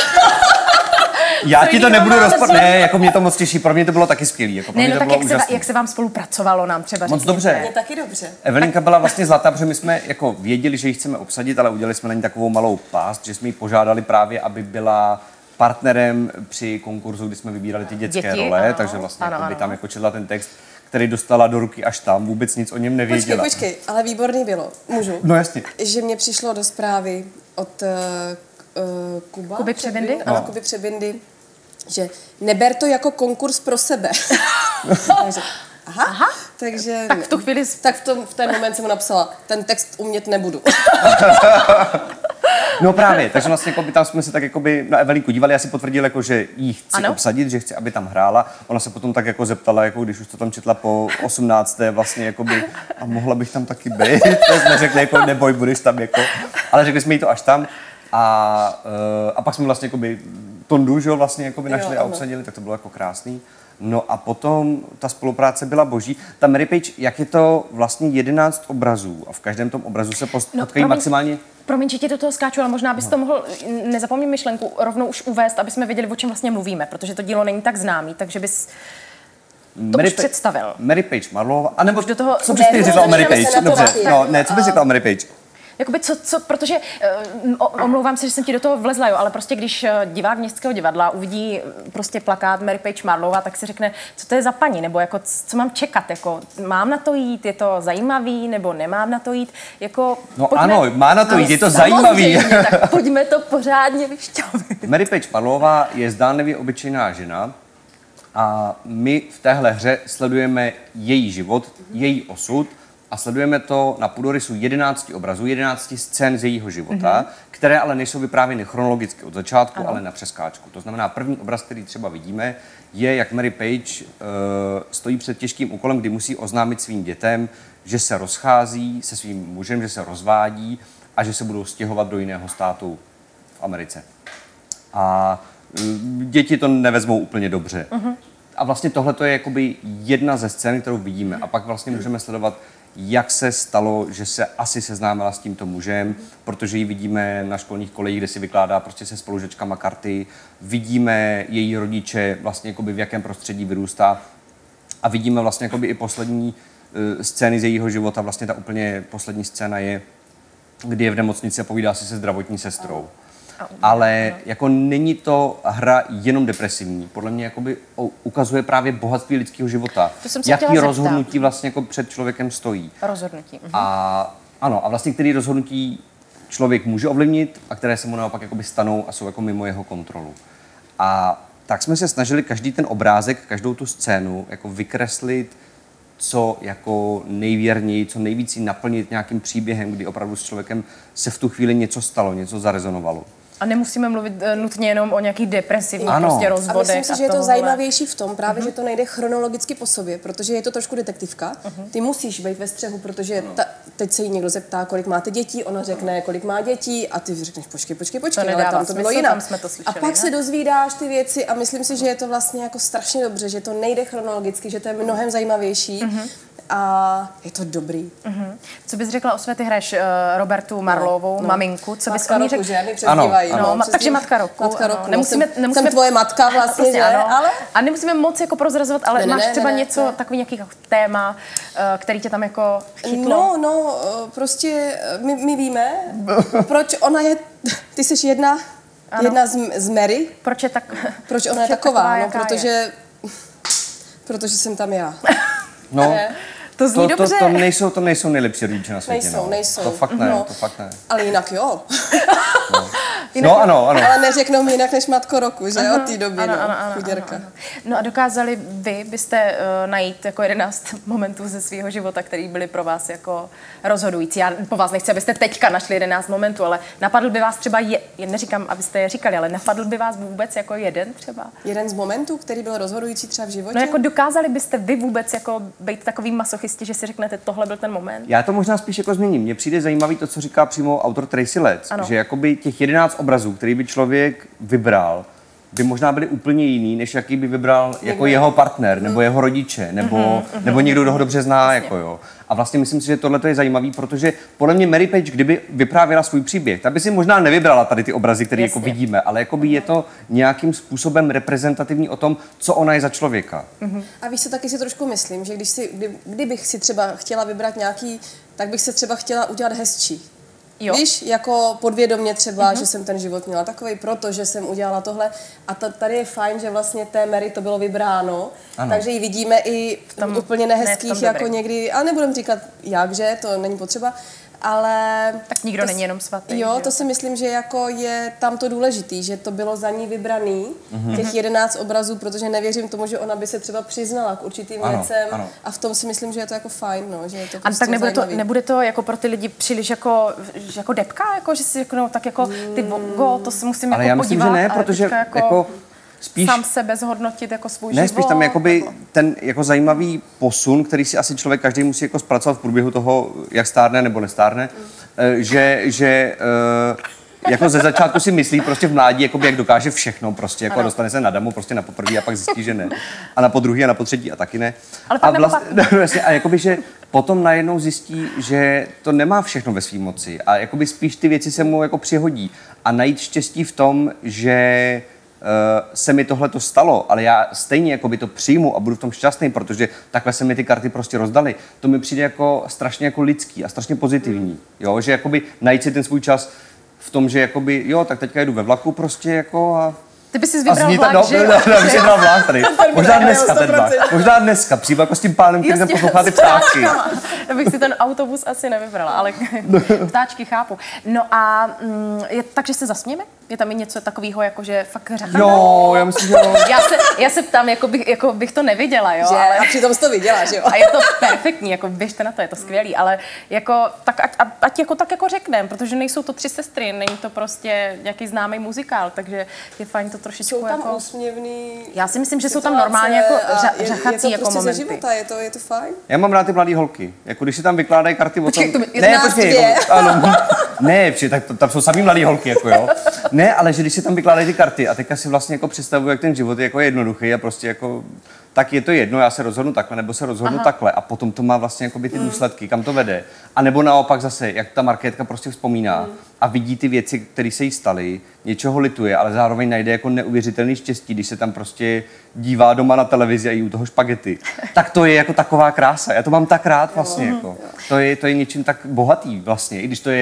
já ti to nebudu rozpor... Ne, jako mě to moc těší, pro mě to bylo taky skvělý. Jako pro ne, mě no to tak bylo jak se, jak se vám spolupracovalo nám třeba? Moc řekněte. dobře. Mě taky dobře. Evelinka byla vlastně zlatá, protože my jsme jako věděli, že ji chceme obsadit, ale udělali jsme na ní takovou malou pást, že jsme ji požádali právě, aby byla partnerem při konkurzu, kdy jsme vybírali ty dětské Děti, role, ano, takže vlastně ano, jako by ano. tam jako četla ten text, který dostala do ruky až tam, vůbec nic o něm nevěděla. Počkej, počkej, ale výborný bylo. Můžu? No jasně. Že mě přišlo do zprávy od uh, uh, Kuba Kuby Přebindy? Ano, No. Kuby Přebindy, že neber to jako konkurs pro sebe. Takže, aha, Aha. takže... Tak v tu chvíli... Tak v, tom, v ten moment jsem mu napsala, ten text umět nebudu. No právě, takže vlastně jako by tam jsme se tak jako by na Evelinku dívali, já si potvrdil, jako, že jí chci Ano. obsadit, že chci, aby tam hrála. Ona se potom tak jako zeptala, jako když už to tam četla po osmnácté vlastně jakoby, a mohla bych tam taky být. Tak jsme řekli, jako neboj, budeš tam jako. Ale řekli jsme jí to až tam. A, uh, a pak jsme vlastně jakoby Tondu, že jo, vlastně jakoby našli Jo, a ano. obsadili, tak to bylo jako krásný. No a potom ta spolupráce byla boží. Ta Mary Page, jak je to vlastně jedenáct obrazů a v každém tom obrazu se potkají No, promiň. maximálně... Promiň, že ti do toho skáču, ale možná bys to mohl, nezapomněl myšlenku, rovnou už uvést, aby jsme věděli, o čem vlastně mluvíme, protože to dílo není tak známý, takže bys to Mary už Pa- představil. Mary Page Marlowová, anebo do toho- co bys ty ne, řekla o Mary začneme se Page? na to Dobře, taky. no, ne, co bys řekla o Mary Page? Jakoby co, co, protože, uh, omlouvám se, že jsem ti do toho vlezla, jo, ale prostě když uh, divák Městského divadla uvidí uh, prostě plakát Mary Page Marlowová, tak si řekne, co to je za paní, nebo jako, co mám čekat, jako, mám na to jít, je to zajímavý, nebo nemám na to jít, jako... No ano, má na to jít, je to samozřejmě, zajímavý. Tak pojďme to pořádně vyšťavit. Mary Page Marlowová je zdánlivě obyčejná žena a my v téhle hře sledujeme její život, její osud a sledujeme to na půdorysu jedenácti obrazů, jedenácti scén z jejího života, mm-hmm. které ale nejsou vyprávěny chronologicky od začátku, ano. ale na přeskáčku. To znamená, první obraz, který třeba vidíme, je, jak Mary Page uh, stojí před těžkým úkolem, kdy musí oznámit svým dětem, že se rozchází se svým mužem, že se rozvádí a že se budou stěhovat do jiného státu v Americe. A uh, děti to nevezmou úplně dobře. Mm-hmm. A vlastně tohle je jakoby jedna ze scén, kterou vidíme. A pak vlastně můžeme sledovat, jak se stalo, že se asi seznámila s tímto mužem, protože ji vidíme na školních kolejích, kde si vykládá prostě se spolužečkama karty. Vidíme její rodiče, vlastně jakoby v jakém prostředí vyrůstá. A vidíme vlastně jakoby i poslední uh, scény z jejího života. Vlastně ta úplně poslední scéna je, kdy je v nemocnici a povídá si se zdravotní sestrou. Ale jako není to hra jenom depresivní. Podle mě jakoby ukazuje právě bohatství lidského života. Jaký rozhodnutí vlastně jako před člověkem stojí. Rozhodnutí. Mhm. A ano, a vlastně který rozhodnutí člověk může ovlivnit a které se mu naopak jakoby stanou a jsou jako mimo jeho kontrolu. A tak jsme se snažili každý ten obrázek, každou tu scénu jako vykreslit co jako nejvěrněji, co nejvíc naplnit nějakým příběhem, kdy opravdu s člověkem se v tu chvíli něco stalo, něco zarezonovalo. A nemusíme mluvit nutně jenom o nějakých depresivních prostě rozvodech. A myslím si, že je to zajímavější v tom právě, uh-huh. že to nejde chronologicky po sobě, protože je to trošku detektivka. Uh-huh. Ty musíš být ve střehu, protože ta, teď se jí někdo zeptá, kolik máte dětí, ona řekne, kolik má dětí a ty řekneš, počkej, počkej, počkej, to ale tam to bylo jinak. Tam jsme to slyšeli, a pak ne? se dozvídáš ty věci a myslím si, že je to vlastně jako strašně dobře, že to nejde chronologicky, že to je mnohem zajímavější. Uh-huh. A je to dobrý. Uh-huh. Co bys řekla o své, ty hraješ uh, Robertu Marlovou, no. maminku, co bys o ní řekla? Že mi přezdívají. Ano, ano. No, takže matka roku. Matka roku. Nemusíme, jsem, nemusíme, jsem tvoje matka vlastně, prostě, že? Ano. Ale... A nemusíme moc jako prozrazovat, ale ne, ne, máš ne, třeba ne, něco, ne. takový nějaký téma, uh, který tě tam jako chytlo? No, no, prostě my, my víme, proč ona je, ty jsi jedna, jedna z, z Mary. Proč je, tak, proč ona proč je taková? taková no, protože, je? protože jsem tam já. No. To zní to, dobře. To, to, nejsou, to nejsou nejlepší rodiče na světě. Nejsou, no. nejsou. To fakt ne, no. to fakt ne. Ale jinak jo. No, no ano, ano. Ale neřeknou mi jinak než matko roku, že od té doby, ano, no, ano, ano, chuděrka. Ano, ano. No a dokázali vy, byste uh, najít jako jedenáct momentů ze svého života, který byly pro vás jako rozhodující. Já po vás nechci, abyste teďka našli jedenáct momentů, ale napadl by vás třeba, je, neříkám, abyste je říkali, ale napadl by vás vůbec jako jeden třeba? Jeden z momentů, který byl rozhodující třeba v životě? No jako dokázali byste vy vůbec jako být takový masochisti, že si řeknete, tohle byl ten moment? Já to možná spíš jako změním. Mně přijde zajímavý to, co říká přímo autor Tracy Letts, že jakoby těch jedenáct obrazů, který by člověk vybral, by možná byly úplně jiný, než jaký by vybral jako Někdo. jeho partner, nebo jeho rodiče, nebo, mm-hmm, nebo někdo, kdo ho dobře zná. Jako jo. A vlastně myslím si, že tohle je zajímavý, protože podle mě Mary Page, kdyby vyprávěla svůj příběh, tak by si možná nevybrala tady ty obrazy, které jako vidíme, ale jakoby je to nějakým způsobem reprezentativní o tom, co ona je za člověka. Mm-hmm. A víš, co taky si trošku myslím, že když si, kdy, kdybych si třeba chtěla vybrat nějaký, tak bych se třeba chtěla udělat hezčí. Jo. Víš, jako podvědomě třeba, uh-huh. že jsem ten život měla takovej, protože jsem udělala tohle. A ta, tady je fajn, že vlastně té Mary to bylo vybráno, ano. takže ji vidíme i v tom, úplně nehezkých, ne jako dobrý. Někdy, ale nebudem říkat jakže, to není potřeba, ale... Tak nikdo to, není jenom svatý. Jo, jo, to si myslím, že jako je tam to důležitý, že to bylo za ní vybraný, uh-huh. těch jedenáct obrazů, protože nevěřím tomu, že ona by se třeba přiznala k určitým ano, věcem ano. a v tom si myslím, že je to jako fajn, no, že je to prostě tak nebude to, zajímavý. nebude to jako pro ty lidi příliš jako, jako depka, jako, že si řeknou tak jako ty vogo, to si musím ale jako já myslím, podívat. Že ne, protože jako, jako spíš, sám sebe zhodnotit jako svůj ne, život. Ne, spíš tam jakoby ten jako zajímavý posun, který si asi člověk každý musí jako zpracovat v průběhu toho, jak stárne nebo nestárne, mm. že, že jako ze začátku si myslí prostě v mládí, jakoby, jak dokáže všechno, prostě jako dostane se na damu prostě na poprvé a pak zjistí, že ne. A na podruhý a na potřetí a taky ne. Ale a vlastně, a jakoby, že potom najednou zjistí, že to nemá všechno ve své moci a jakoby spíš ty věci se mu jako přihodí a najít štěstí v tom, že Uh, se mi tohle to stalo, ale já stejně jako by to přijmu a budu v tom šťastný, protože takhle se mi ty karty prostě rozdaly. To mi přijde jako strašně jako lidský a strašně pozitivní, jo, že jakoby najít si ten svůj čas v tom, že jakoby, jo, tak teďka jedu ve vlaku prostě jako a... Ty bys si vybral vlak, no, že? No, no, no, si vybral vlak tady. Možná dneska ten vlak. Možná dneska, přímo jako s tím pánem, který tam poslouchá ty ptáčky. Já bych si ten autobus asi nevybrala, ale ptáčky chápu. No a mm, je, takže se zasmějeme? Je tam i něco takového, jako že fakt řachane? Jo, já myslím, že jo. Já se, já se ptám, jako bych, jako bych to neviděla, jo. Že, ale... A přitom jsi to viděla, že jo. A je to perfektní, jako běžte na to, je to skvělý, ale jako, tak ať, ať jako tak jako řekneme, protože nejsou to tři sestry, není to prostě nějaký známý muzikál, takže je fajn to trošičku jsou tam jako... úsměvný. Já si myslím, že jsou tam normálně jako řa, řachací je to jako prostě momenty. Ze života, je to, je to fajn. Já mám rád ty mladý holky. Jako když si tam vykládají karty o tom... Počkej, ne, počkej, jako, ano, ne, při, tak to, tam jsou samý mladý holky, jako jo. Ne, ale že když si tam vykládají ty karty a teďka si vlastně jako představuju, jak ten život je jako jednoduchý a prostě jako tak je to jedno, já se rozhodnu takhle, nebo se rozhodnu Aha. takhle a potom to má vlastně jako by ty důsledky, kam to vede. A nebo naopak zase, jak ta Markétka prostě vzpomíná mm. a vidí ty věci, které se jí staly, něčeho lituje, ale zároveň najde jako neuvěřitelný štěstí, když se tam prostě dívá doma na televizi a jí u toho špagety. Tak to je jako taková krása. Já to mám tak rád vlastně. Jako. To, je, to je něčím tak bohatý vlastně, i když to je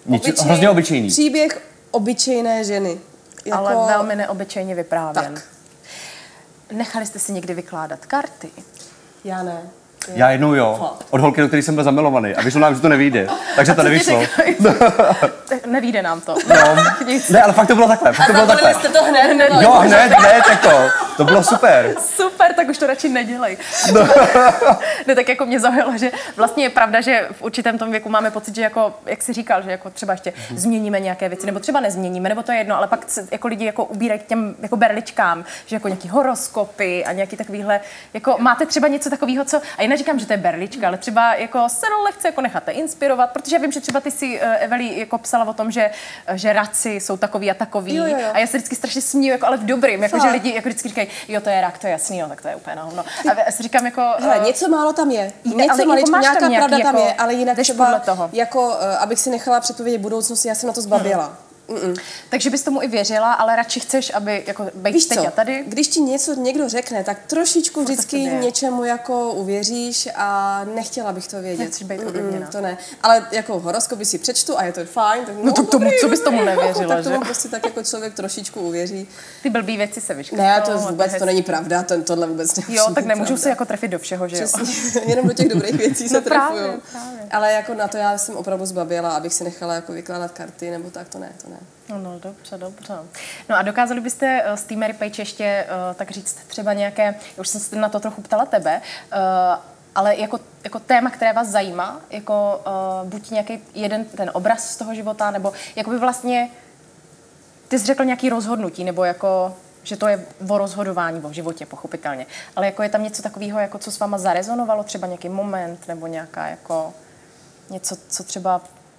Něči, hrozně obyčejný. Příběh obyčejné ženy. Jako... Ale velmi neobyčejně vyprávěn. Tak. Nechali jste si někdy vykládat karty? Já ne. Já jednou jo, od holky, do který jsem byl zamilovaný a vyšlo nám, že to nevyjde, takže to nevyšlo. Nevyjde nám to. No, ne, ale fakt to bylo takhle, fakt to bylo takhle. Jste to hned? Ne, jo, hned, hned, jako, to bylo super. Super, tak už to radši nedělej. No. Ne, tak jako mě zaujalo, že vlastně je pravda, že v určitém tom věku máme pocit, že jako, jak jsi říkal, že jako třeba ještě hmm. změníme nějaké věci, nebo třeba nezměníme, nebo to je jedno, ale pak se jako lidi jako ubírají k těm jako berličkám, že jako nějaký horoskopy a nějaký takovýhle, jako máte třeba něco takového, co, a já neříkám, že to je berlička, ale třeba jako se lehce jako necháte inspirovat, protože já vím, že třeba ty si, Eveli, jako psala o tom, že, že raci jsou takový a takový. Jo, jo, jo. A já se vždycky strašně směju, jako, ale v dobrým, jako, že lidi jako vždycky říkají, jo, to je rak, to je jasný, no, tak to je úplně na hovno. A já si říkám jako... Hele, uh, něco málo tam je, něco maličko, jako nějaká nějaký, pravda tam jako, je, ale jinak třeba, jako, uh, abych si nechala předpovědět budoucnosti, já jsem na to zbaběla. Hmm. Mm-mm. Takže bys tomu i věřila, ale radši chceš, aby jako být teď a tady? Když ti něco někdo řekne, tak trošičku Furt vždycky něčemu jako uvěříš a nechtěla bych to vědět. Nechceš být ovlivněna. To ne. Ale jako horoskopy si přečtu a je to fajn. Tak, no, no to k tomu, co bys tomu nevěřila, tak že? tomu prostě tak jako člověk trošičku uvěří. Ty blbý věci se vyškrtnou. Ne, to vůbec, to není pravda, to, tohle vůbec není. Jo, tak nemůžu se jako trefit do všeho, že jo? Přesně, jenom do těch dobrých věcí se no trefujou. Ale jako na to já jsem opravdu zbaběla, abych si nechala jako vykládat karty nebo tak, to ne, to ne. No, no, dobře, dobře. No a dokázali byste uh, s té Mary Page ještě uh, tak říct třeba nějaké, já už jsem se na to trochu ptala tebe, uh, ale jako, jako téma, které vás zajímá, jako uh, buď nějaký jeden ten obraz z toho života, nebo jakoby vlastně, ty jsi řekl nějaký rozhodnutí, nebo jako, že to je o rozhodování, o životě, pochopitelně. Ale jako je tam něco takového, jako co s váma zarezonovalo, třeba nějaký moment, nebo nějaká jako něco, co třeba...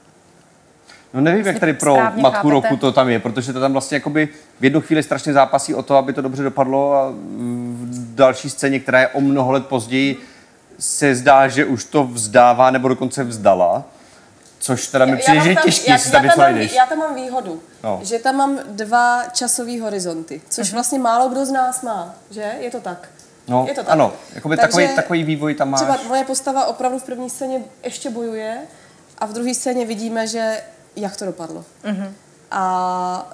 No nevím, jak tady pro matku chápete. Roku to tam je, protože to tam vlastně jakoby v jednu chvíli strašně zápasí o to, aby to dobře dopadlo a v další scéně, která je o mnoho let později, se zdá, že už to vzdává nebo dokonce vzdala, což teda mi přijde, že je těžký, jestli tam něco najdeš. Já tam mám výhodu, no. že tam mám dva časové horizonty, což vlastně málo kdo z nás má, že? Je to tak? No, je to tak. Ano, jakoby takový, takový vývoj tam máš. Třeba moje postava opravdu v první scéně ještě bojuje a v druhé scéně vidíme, že jak to dopadlo. Mm-hmm. A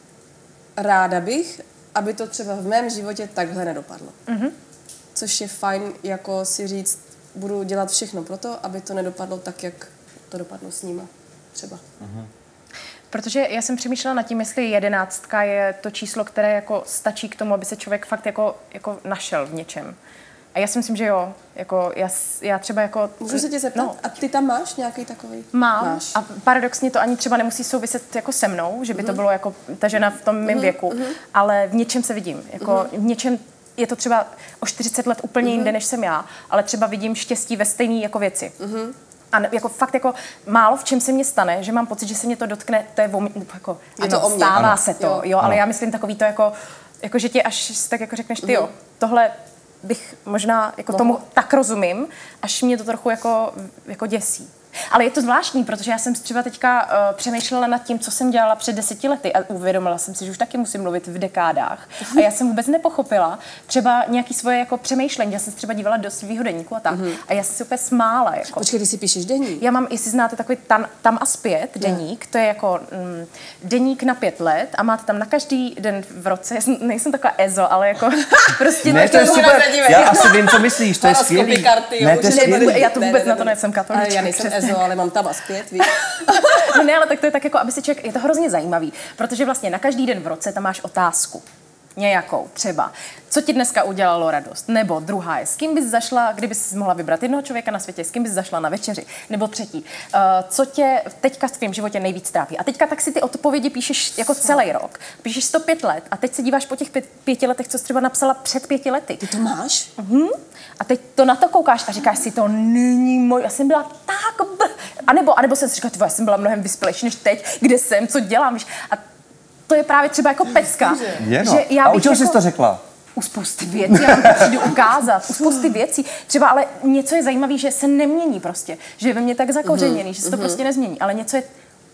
ráda bych, aby to třeba v mém životě takhle nedopadlo. Mm-hmm. Což je fajn jako si říct, budu dělat všechno pro to, aby to nedopadlo tak, jak to dopadlo s nima třeba. Mm-hmm. Protože já jsem přemýšlela nad tím, jestli jedenáctka je to číslo, které jako stačí k tomu, aby se člověk fakt jako, jako našel v něčem. A já si myslím, že jo. Jako já, já třeba jako... Můžu se tě zeptat? No. A ty tam máš nějaký takový? Mám. Máš. A paradoxně to ani třeba nemusí souviset jako se mnou, že by mm-hmm. to bylo jako ta žena v tom mém mm-hmm. věku, mm-hmm. ale v něčem se vidím. Jako mm-hmm. v něčem je to třeba o čtyřicet let úplně mm-hmm. jinde, než jsem já, ale třeba vidím štěstí ve stejné jako věci. Mm-hmm. A jako fakt jako málo v čem se mně stane, že mám pocit, že se mě to dotkne, to je o mě, jako, je ano, to o mě. stává Ano. se to, jo, jo, ale ano. Já myslím takový to jako, jako že ti až tak jako řekneš, ty jo, tohle bych možná jako tomu tak rozumím, až mě to trochu jako, jako děsí. Ale je to zvláštní, protože já jsem třeba teďka uh, přemýšlela nad tím, co jsem dělala před deseti lety a uvědomila jsem si, že už taky musím mluvit v dekádách. A já jsem vůbec nepochopila třeba nějaký svoje jako přemýšlení. Já jsem se třeba dívala do svýho deníku a tak. Mm-hmm. A já jsem si úplně smála. Jako. Počkej, ty si píšeš deník? Já mám, jestli znáte takový tam, tam a zpět deník, to je jako mm, deník na pět let a máte tam na každý den v roce, já jsem, nejsem taková ezo, ale jako prostě... Ne, to je super, já asi vím, co myslíš, to je skvělý. Karty, ne, to je skvělý. Já to vůbec ne, ne, na to nejsem katolička. Já nejsem ezo, ale mám tam a zpět, víš. No ne, ale tak to je tak jako, aby si člověk, je to hrozně zajímavý, protože vlastně na každý den v roce tam máš otázku. Nějakou třeba. Co ti dneska udělalo radost? Nebo druhá je, s kým bys zašla, kdybys mohla vybrat jednoho člověka na světě, s kým bys zašla na večeři? Nebo třetí, uh, co tě teďka v tvém životě nejvíc trápí? A teďka tak si ty odpovědi píšeš jako celý rok. Píšeš sto pět let a teď se díváš po těch pět, pěti letech, co jsi třeba napsala před pěti lety. Ty to máš? Uh-huh. A teď to na to koukáš a říkáš si, to není můj, já jsem byla tak... Bl... A nebo, a nebo jsem si říkala, já jsem byla mnohem vyspělejší než teď, kde jsem, co dělám, víš? A to je právě třeba jako pecka. Je no. Že já a u čeho jako, jsi to řekla? U spousty věcí, já vám to přijdu ukázat. U spousty věcí. Třeba ale něco je zajímavé, že se nemění prostě. Že je ve mně tak zakořeněný, mm-hmm. že se to mm-hmm. prostě nezmění. Ale něco je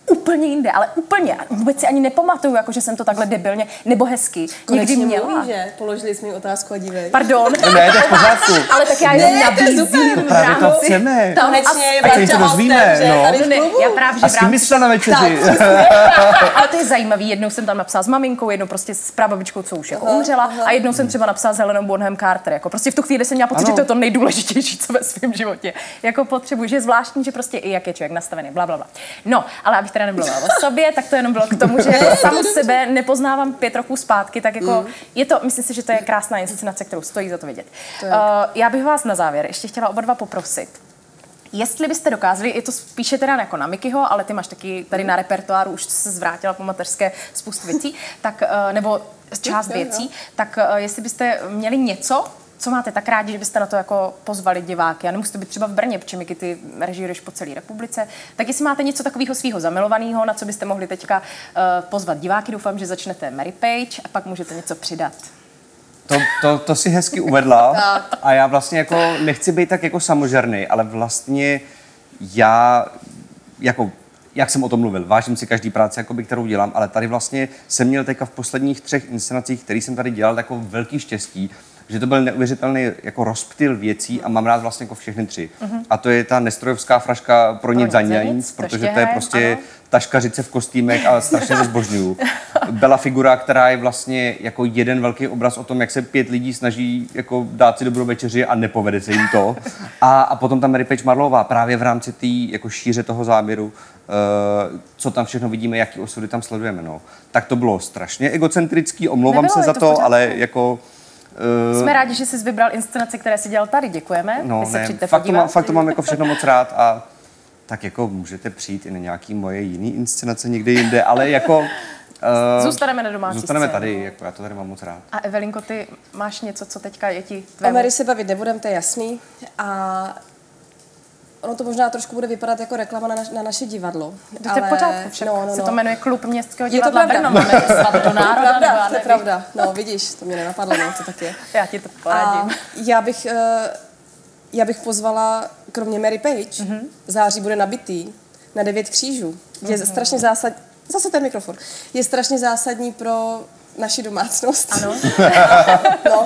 úplně jinde, ale úplně. Vůbec si ani nepamatuju, jako, že jsem to takhle debilně nebo hezky někdy měla. Mluví, že? Položili jsi mi otázku a dívej. Pardon. No ne, to je v pořádku. Ale tak já jenom nabízím. To právě to chceme. Konečně je Ať se něco dozvíme, no. tady v Ne, klubu. já právě, že A s kým jsi šla na večeři? ale to je zajímavý. Jednou jsem tam napsala s maminkou, jednou prostě s prababičkou, co už jako umřela, a jednou jsem třeba napsala s Helenou Bonham Carter. Jako prostě v tu chvíli jsem měla pocit, Ano. že to je to nejdůležitější, co ve svém životě. Jako potřebuji, že je zvláštní, že prostě i jak je člověk nastavený, bla, bla, bla. No, ale abych teda nebyla o sobě, tak to jenom bylo k tomu, že jako samu sebe nepoznávám pět roků zpátky, tak jako je to, myslím si, že to je krásná inscenace, kterou stojí za to vidět. Uh, já bych vás na závěr ještě chtěla oba dva poprosit. Jestli byste dokázali, je to spíše teda jako na Mikyho, ale ty máš taky tady na repertoáru, už se zvrátila po mateřské spoustu věcí, tak, uh, nebo část věcí, tak uh, jestli byste měli něco, co máte tak rádi, že byste na to jako pozvali diváky, a nemusíte být třeba v Brně, protože Miky, ty režíruješ po celé republice, tak jestli máte něco takového svého zamilovaného, na co byste mohli teďka uh, pozvat diváky, doufám, že začnete Mary Page a pak můžete něco přidat. To, to, to si hezky uvedla a já vlastně jako nechci být tak jako samožerný, ale vlastně já jako jak jsem o tom mluvil, vážím si každý práce, jakoby, kterou dělám, ale tady vlastně jsem měl teďka v posledních třech inscenacích, který jsem tady dělal, jako velký štěstí, že to byl neuvěřitelný jako rozptyl věcí a mám rád vlastně jako všechny tři. Uh-huh. A to je ta nestrojovská fraška pro nic za nic, protože to je prostě ano. taškařice v kostýmech a strašně to zbožňuju. Byla figura, která je vlastně jako jeden velký obraz o tom, jak se pět lidí snaží jako dát si dobrou večeři a nepovede se jim to. A, a potom ta Mary Page Marlowová právě v rámci té jako šíře toho záběru, uh, co tam všechno vidíme, jaký osudy tam sledujeme. No. Tak to bylo strašně egocentrický, omlouvám Nebylo, se za to, to ale jako Uh, Jsme rádi, že jsi vybral inscenace, které jsi dělal tady. Děkujeme. No, ne, fakt, to mám, fakt to mám jako všechno moc rád a tak jako můžete přijít i na nějaký moje jiný inscenace někde jinde, ale jako... Uh, zůstaneme na domácí Zůstaneme scénu. tady, jako já to tady mám moc rád. A Evelinko, ty máš něco, co teďka je ti tvému? O Mary se bavit nebudem, to je jasný. A ono to možná trošku bude vypadat jako reklama na, naš, na naše divadlo. To je v pořádku, však no, no, se no. to jmenuje Klub městského Je to divadla pravda. Brno. Máme svatbu do národa. To je pravda, nebo to je pravda. No vidíš, to mě nenapadlo, no, to tak je. Já ti to poradím. A já bych, uh, já bych pozvala, kromě Mary Page, mm-hmm. září bude nabitý na Devět křížů. Je mm-hmm. strašně zásadní, zase ten mikrofon, je strašně zásadní pro naši domácnost. Ano. no.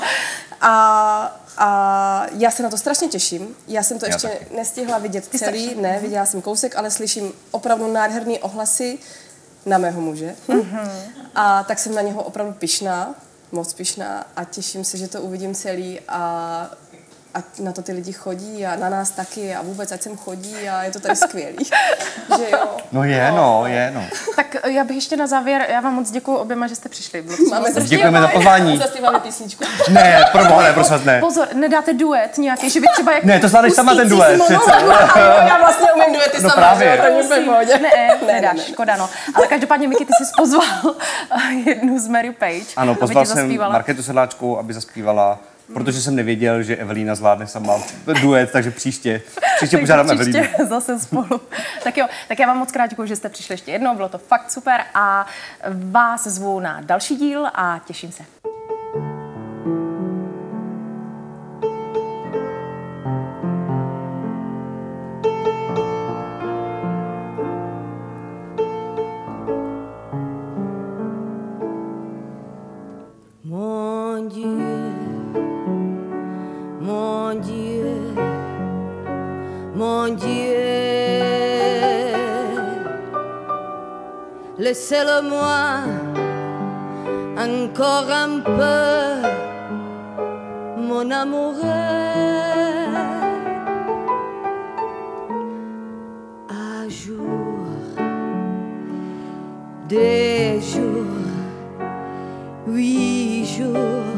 A, a já se na to strašně těším. Já jsem to já ještě taky. nestihla vidět Ty celý, strašně. ne, viděla jsem kousek, ale slyším opravdu nádherný ohlasy na mého muže. Mm-hmm. A tak jsem na něho opravdu pyšná, moc pyšná a těším se, že to uvidím celý a ať na to ty lidi chodí a na nás taky a vůbec ať sem chodí a je to tady skvělý. Že jo? No je, no, je, no. Tak já bych ještě na závěr, já vám moc děkuju oběma, že jste přišli. Bylo to Máme moc- Děkujeme za pozvání. Zaspíváme písničku. Ne, pro boha, ne, prosím vás, ne. Pozor, nedáte duet nějaký, že vy třeba jak... Ne, to zvládneš sama ten duet, pustící přece. monolog. Já vlastně umím duety No sama, právě. že jo, tak už jsem v pohodě. Ne, ne, nedáš, škoda, no. Ale každopádně, Miky, ty jsi pozval jednu z Mary Page. Ano, aby pozval ti jsem zaspívala. Markétu Sedláčkovou, aby zaspívala, protože jsem nevěděl, že Evelína zvládne sama duet, takže příště, příště požádám Evelínu. Příště zase spolu. Tak jo, tak já vám moc krát děkuji, že jste přišli ještě jednou, bylo to fakt super a vás zvu na další díl a těším se. Mon Dieu, mon Dieu, mon Dieu, laissez-le-moi encore un peu, mon amoureux, à jour, des jours, huit jours,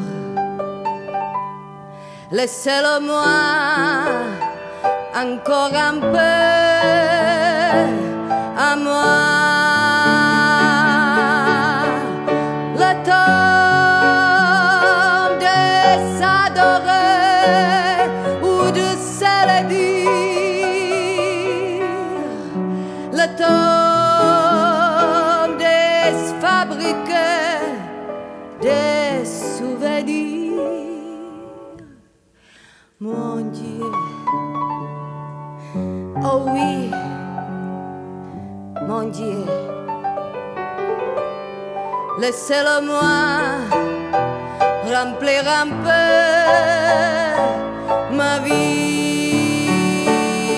laissez-le-moi encore un peu à moi. Le temps de s'adorer ou de se le dire, le temps de se fabriquer des souvenirs. Mon Dieu, oh oui, mon Dieu. Laissez-le-moi remplir un peu ma vie,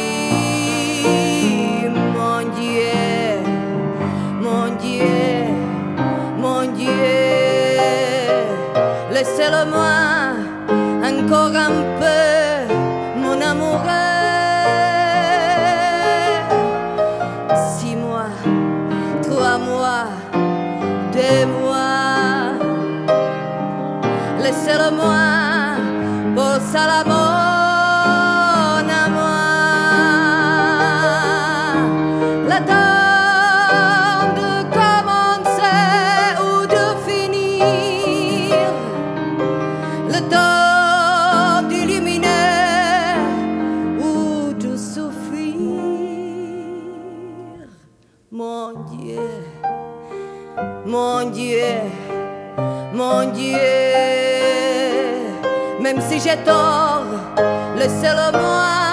mon Dieu, mon Dieu, mon Dieu. Laissez-le-moi encore un peu, mon amoureux. Six mois, trois mois, deux mois. Laissez-le-moi pour Salomon à moi. Le temps de commencer ou de finir, le temps d'illuminer ou de souffrir. Mon Dieu, mon Dieu, mon Dieu, même si j'ai tort, laissez-le-moi.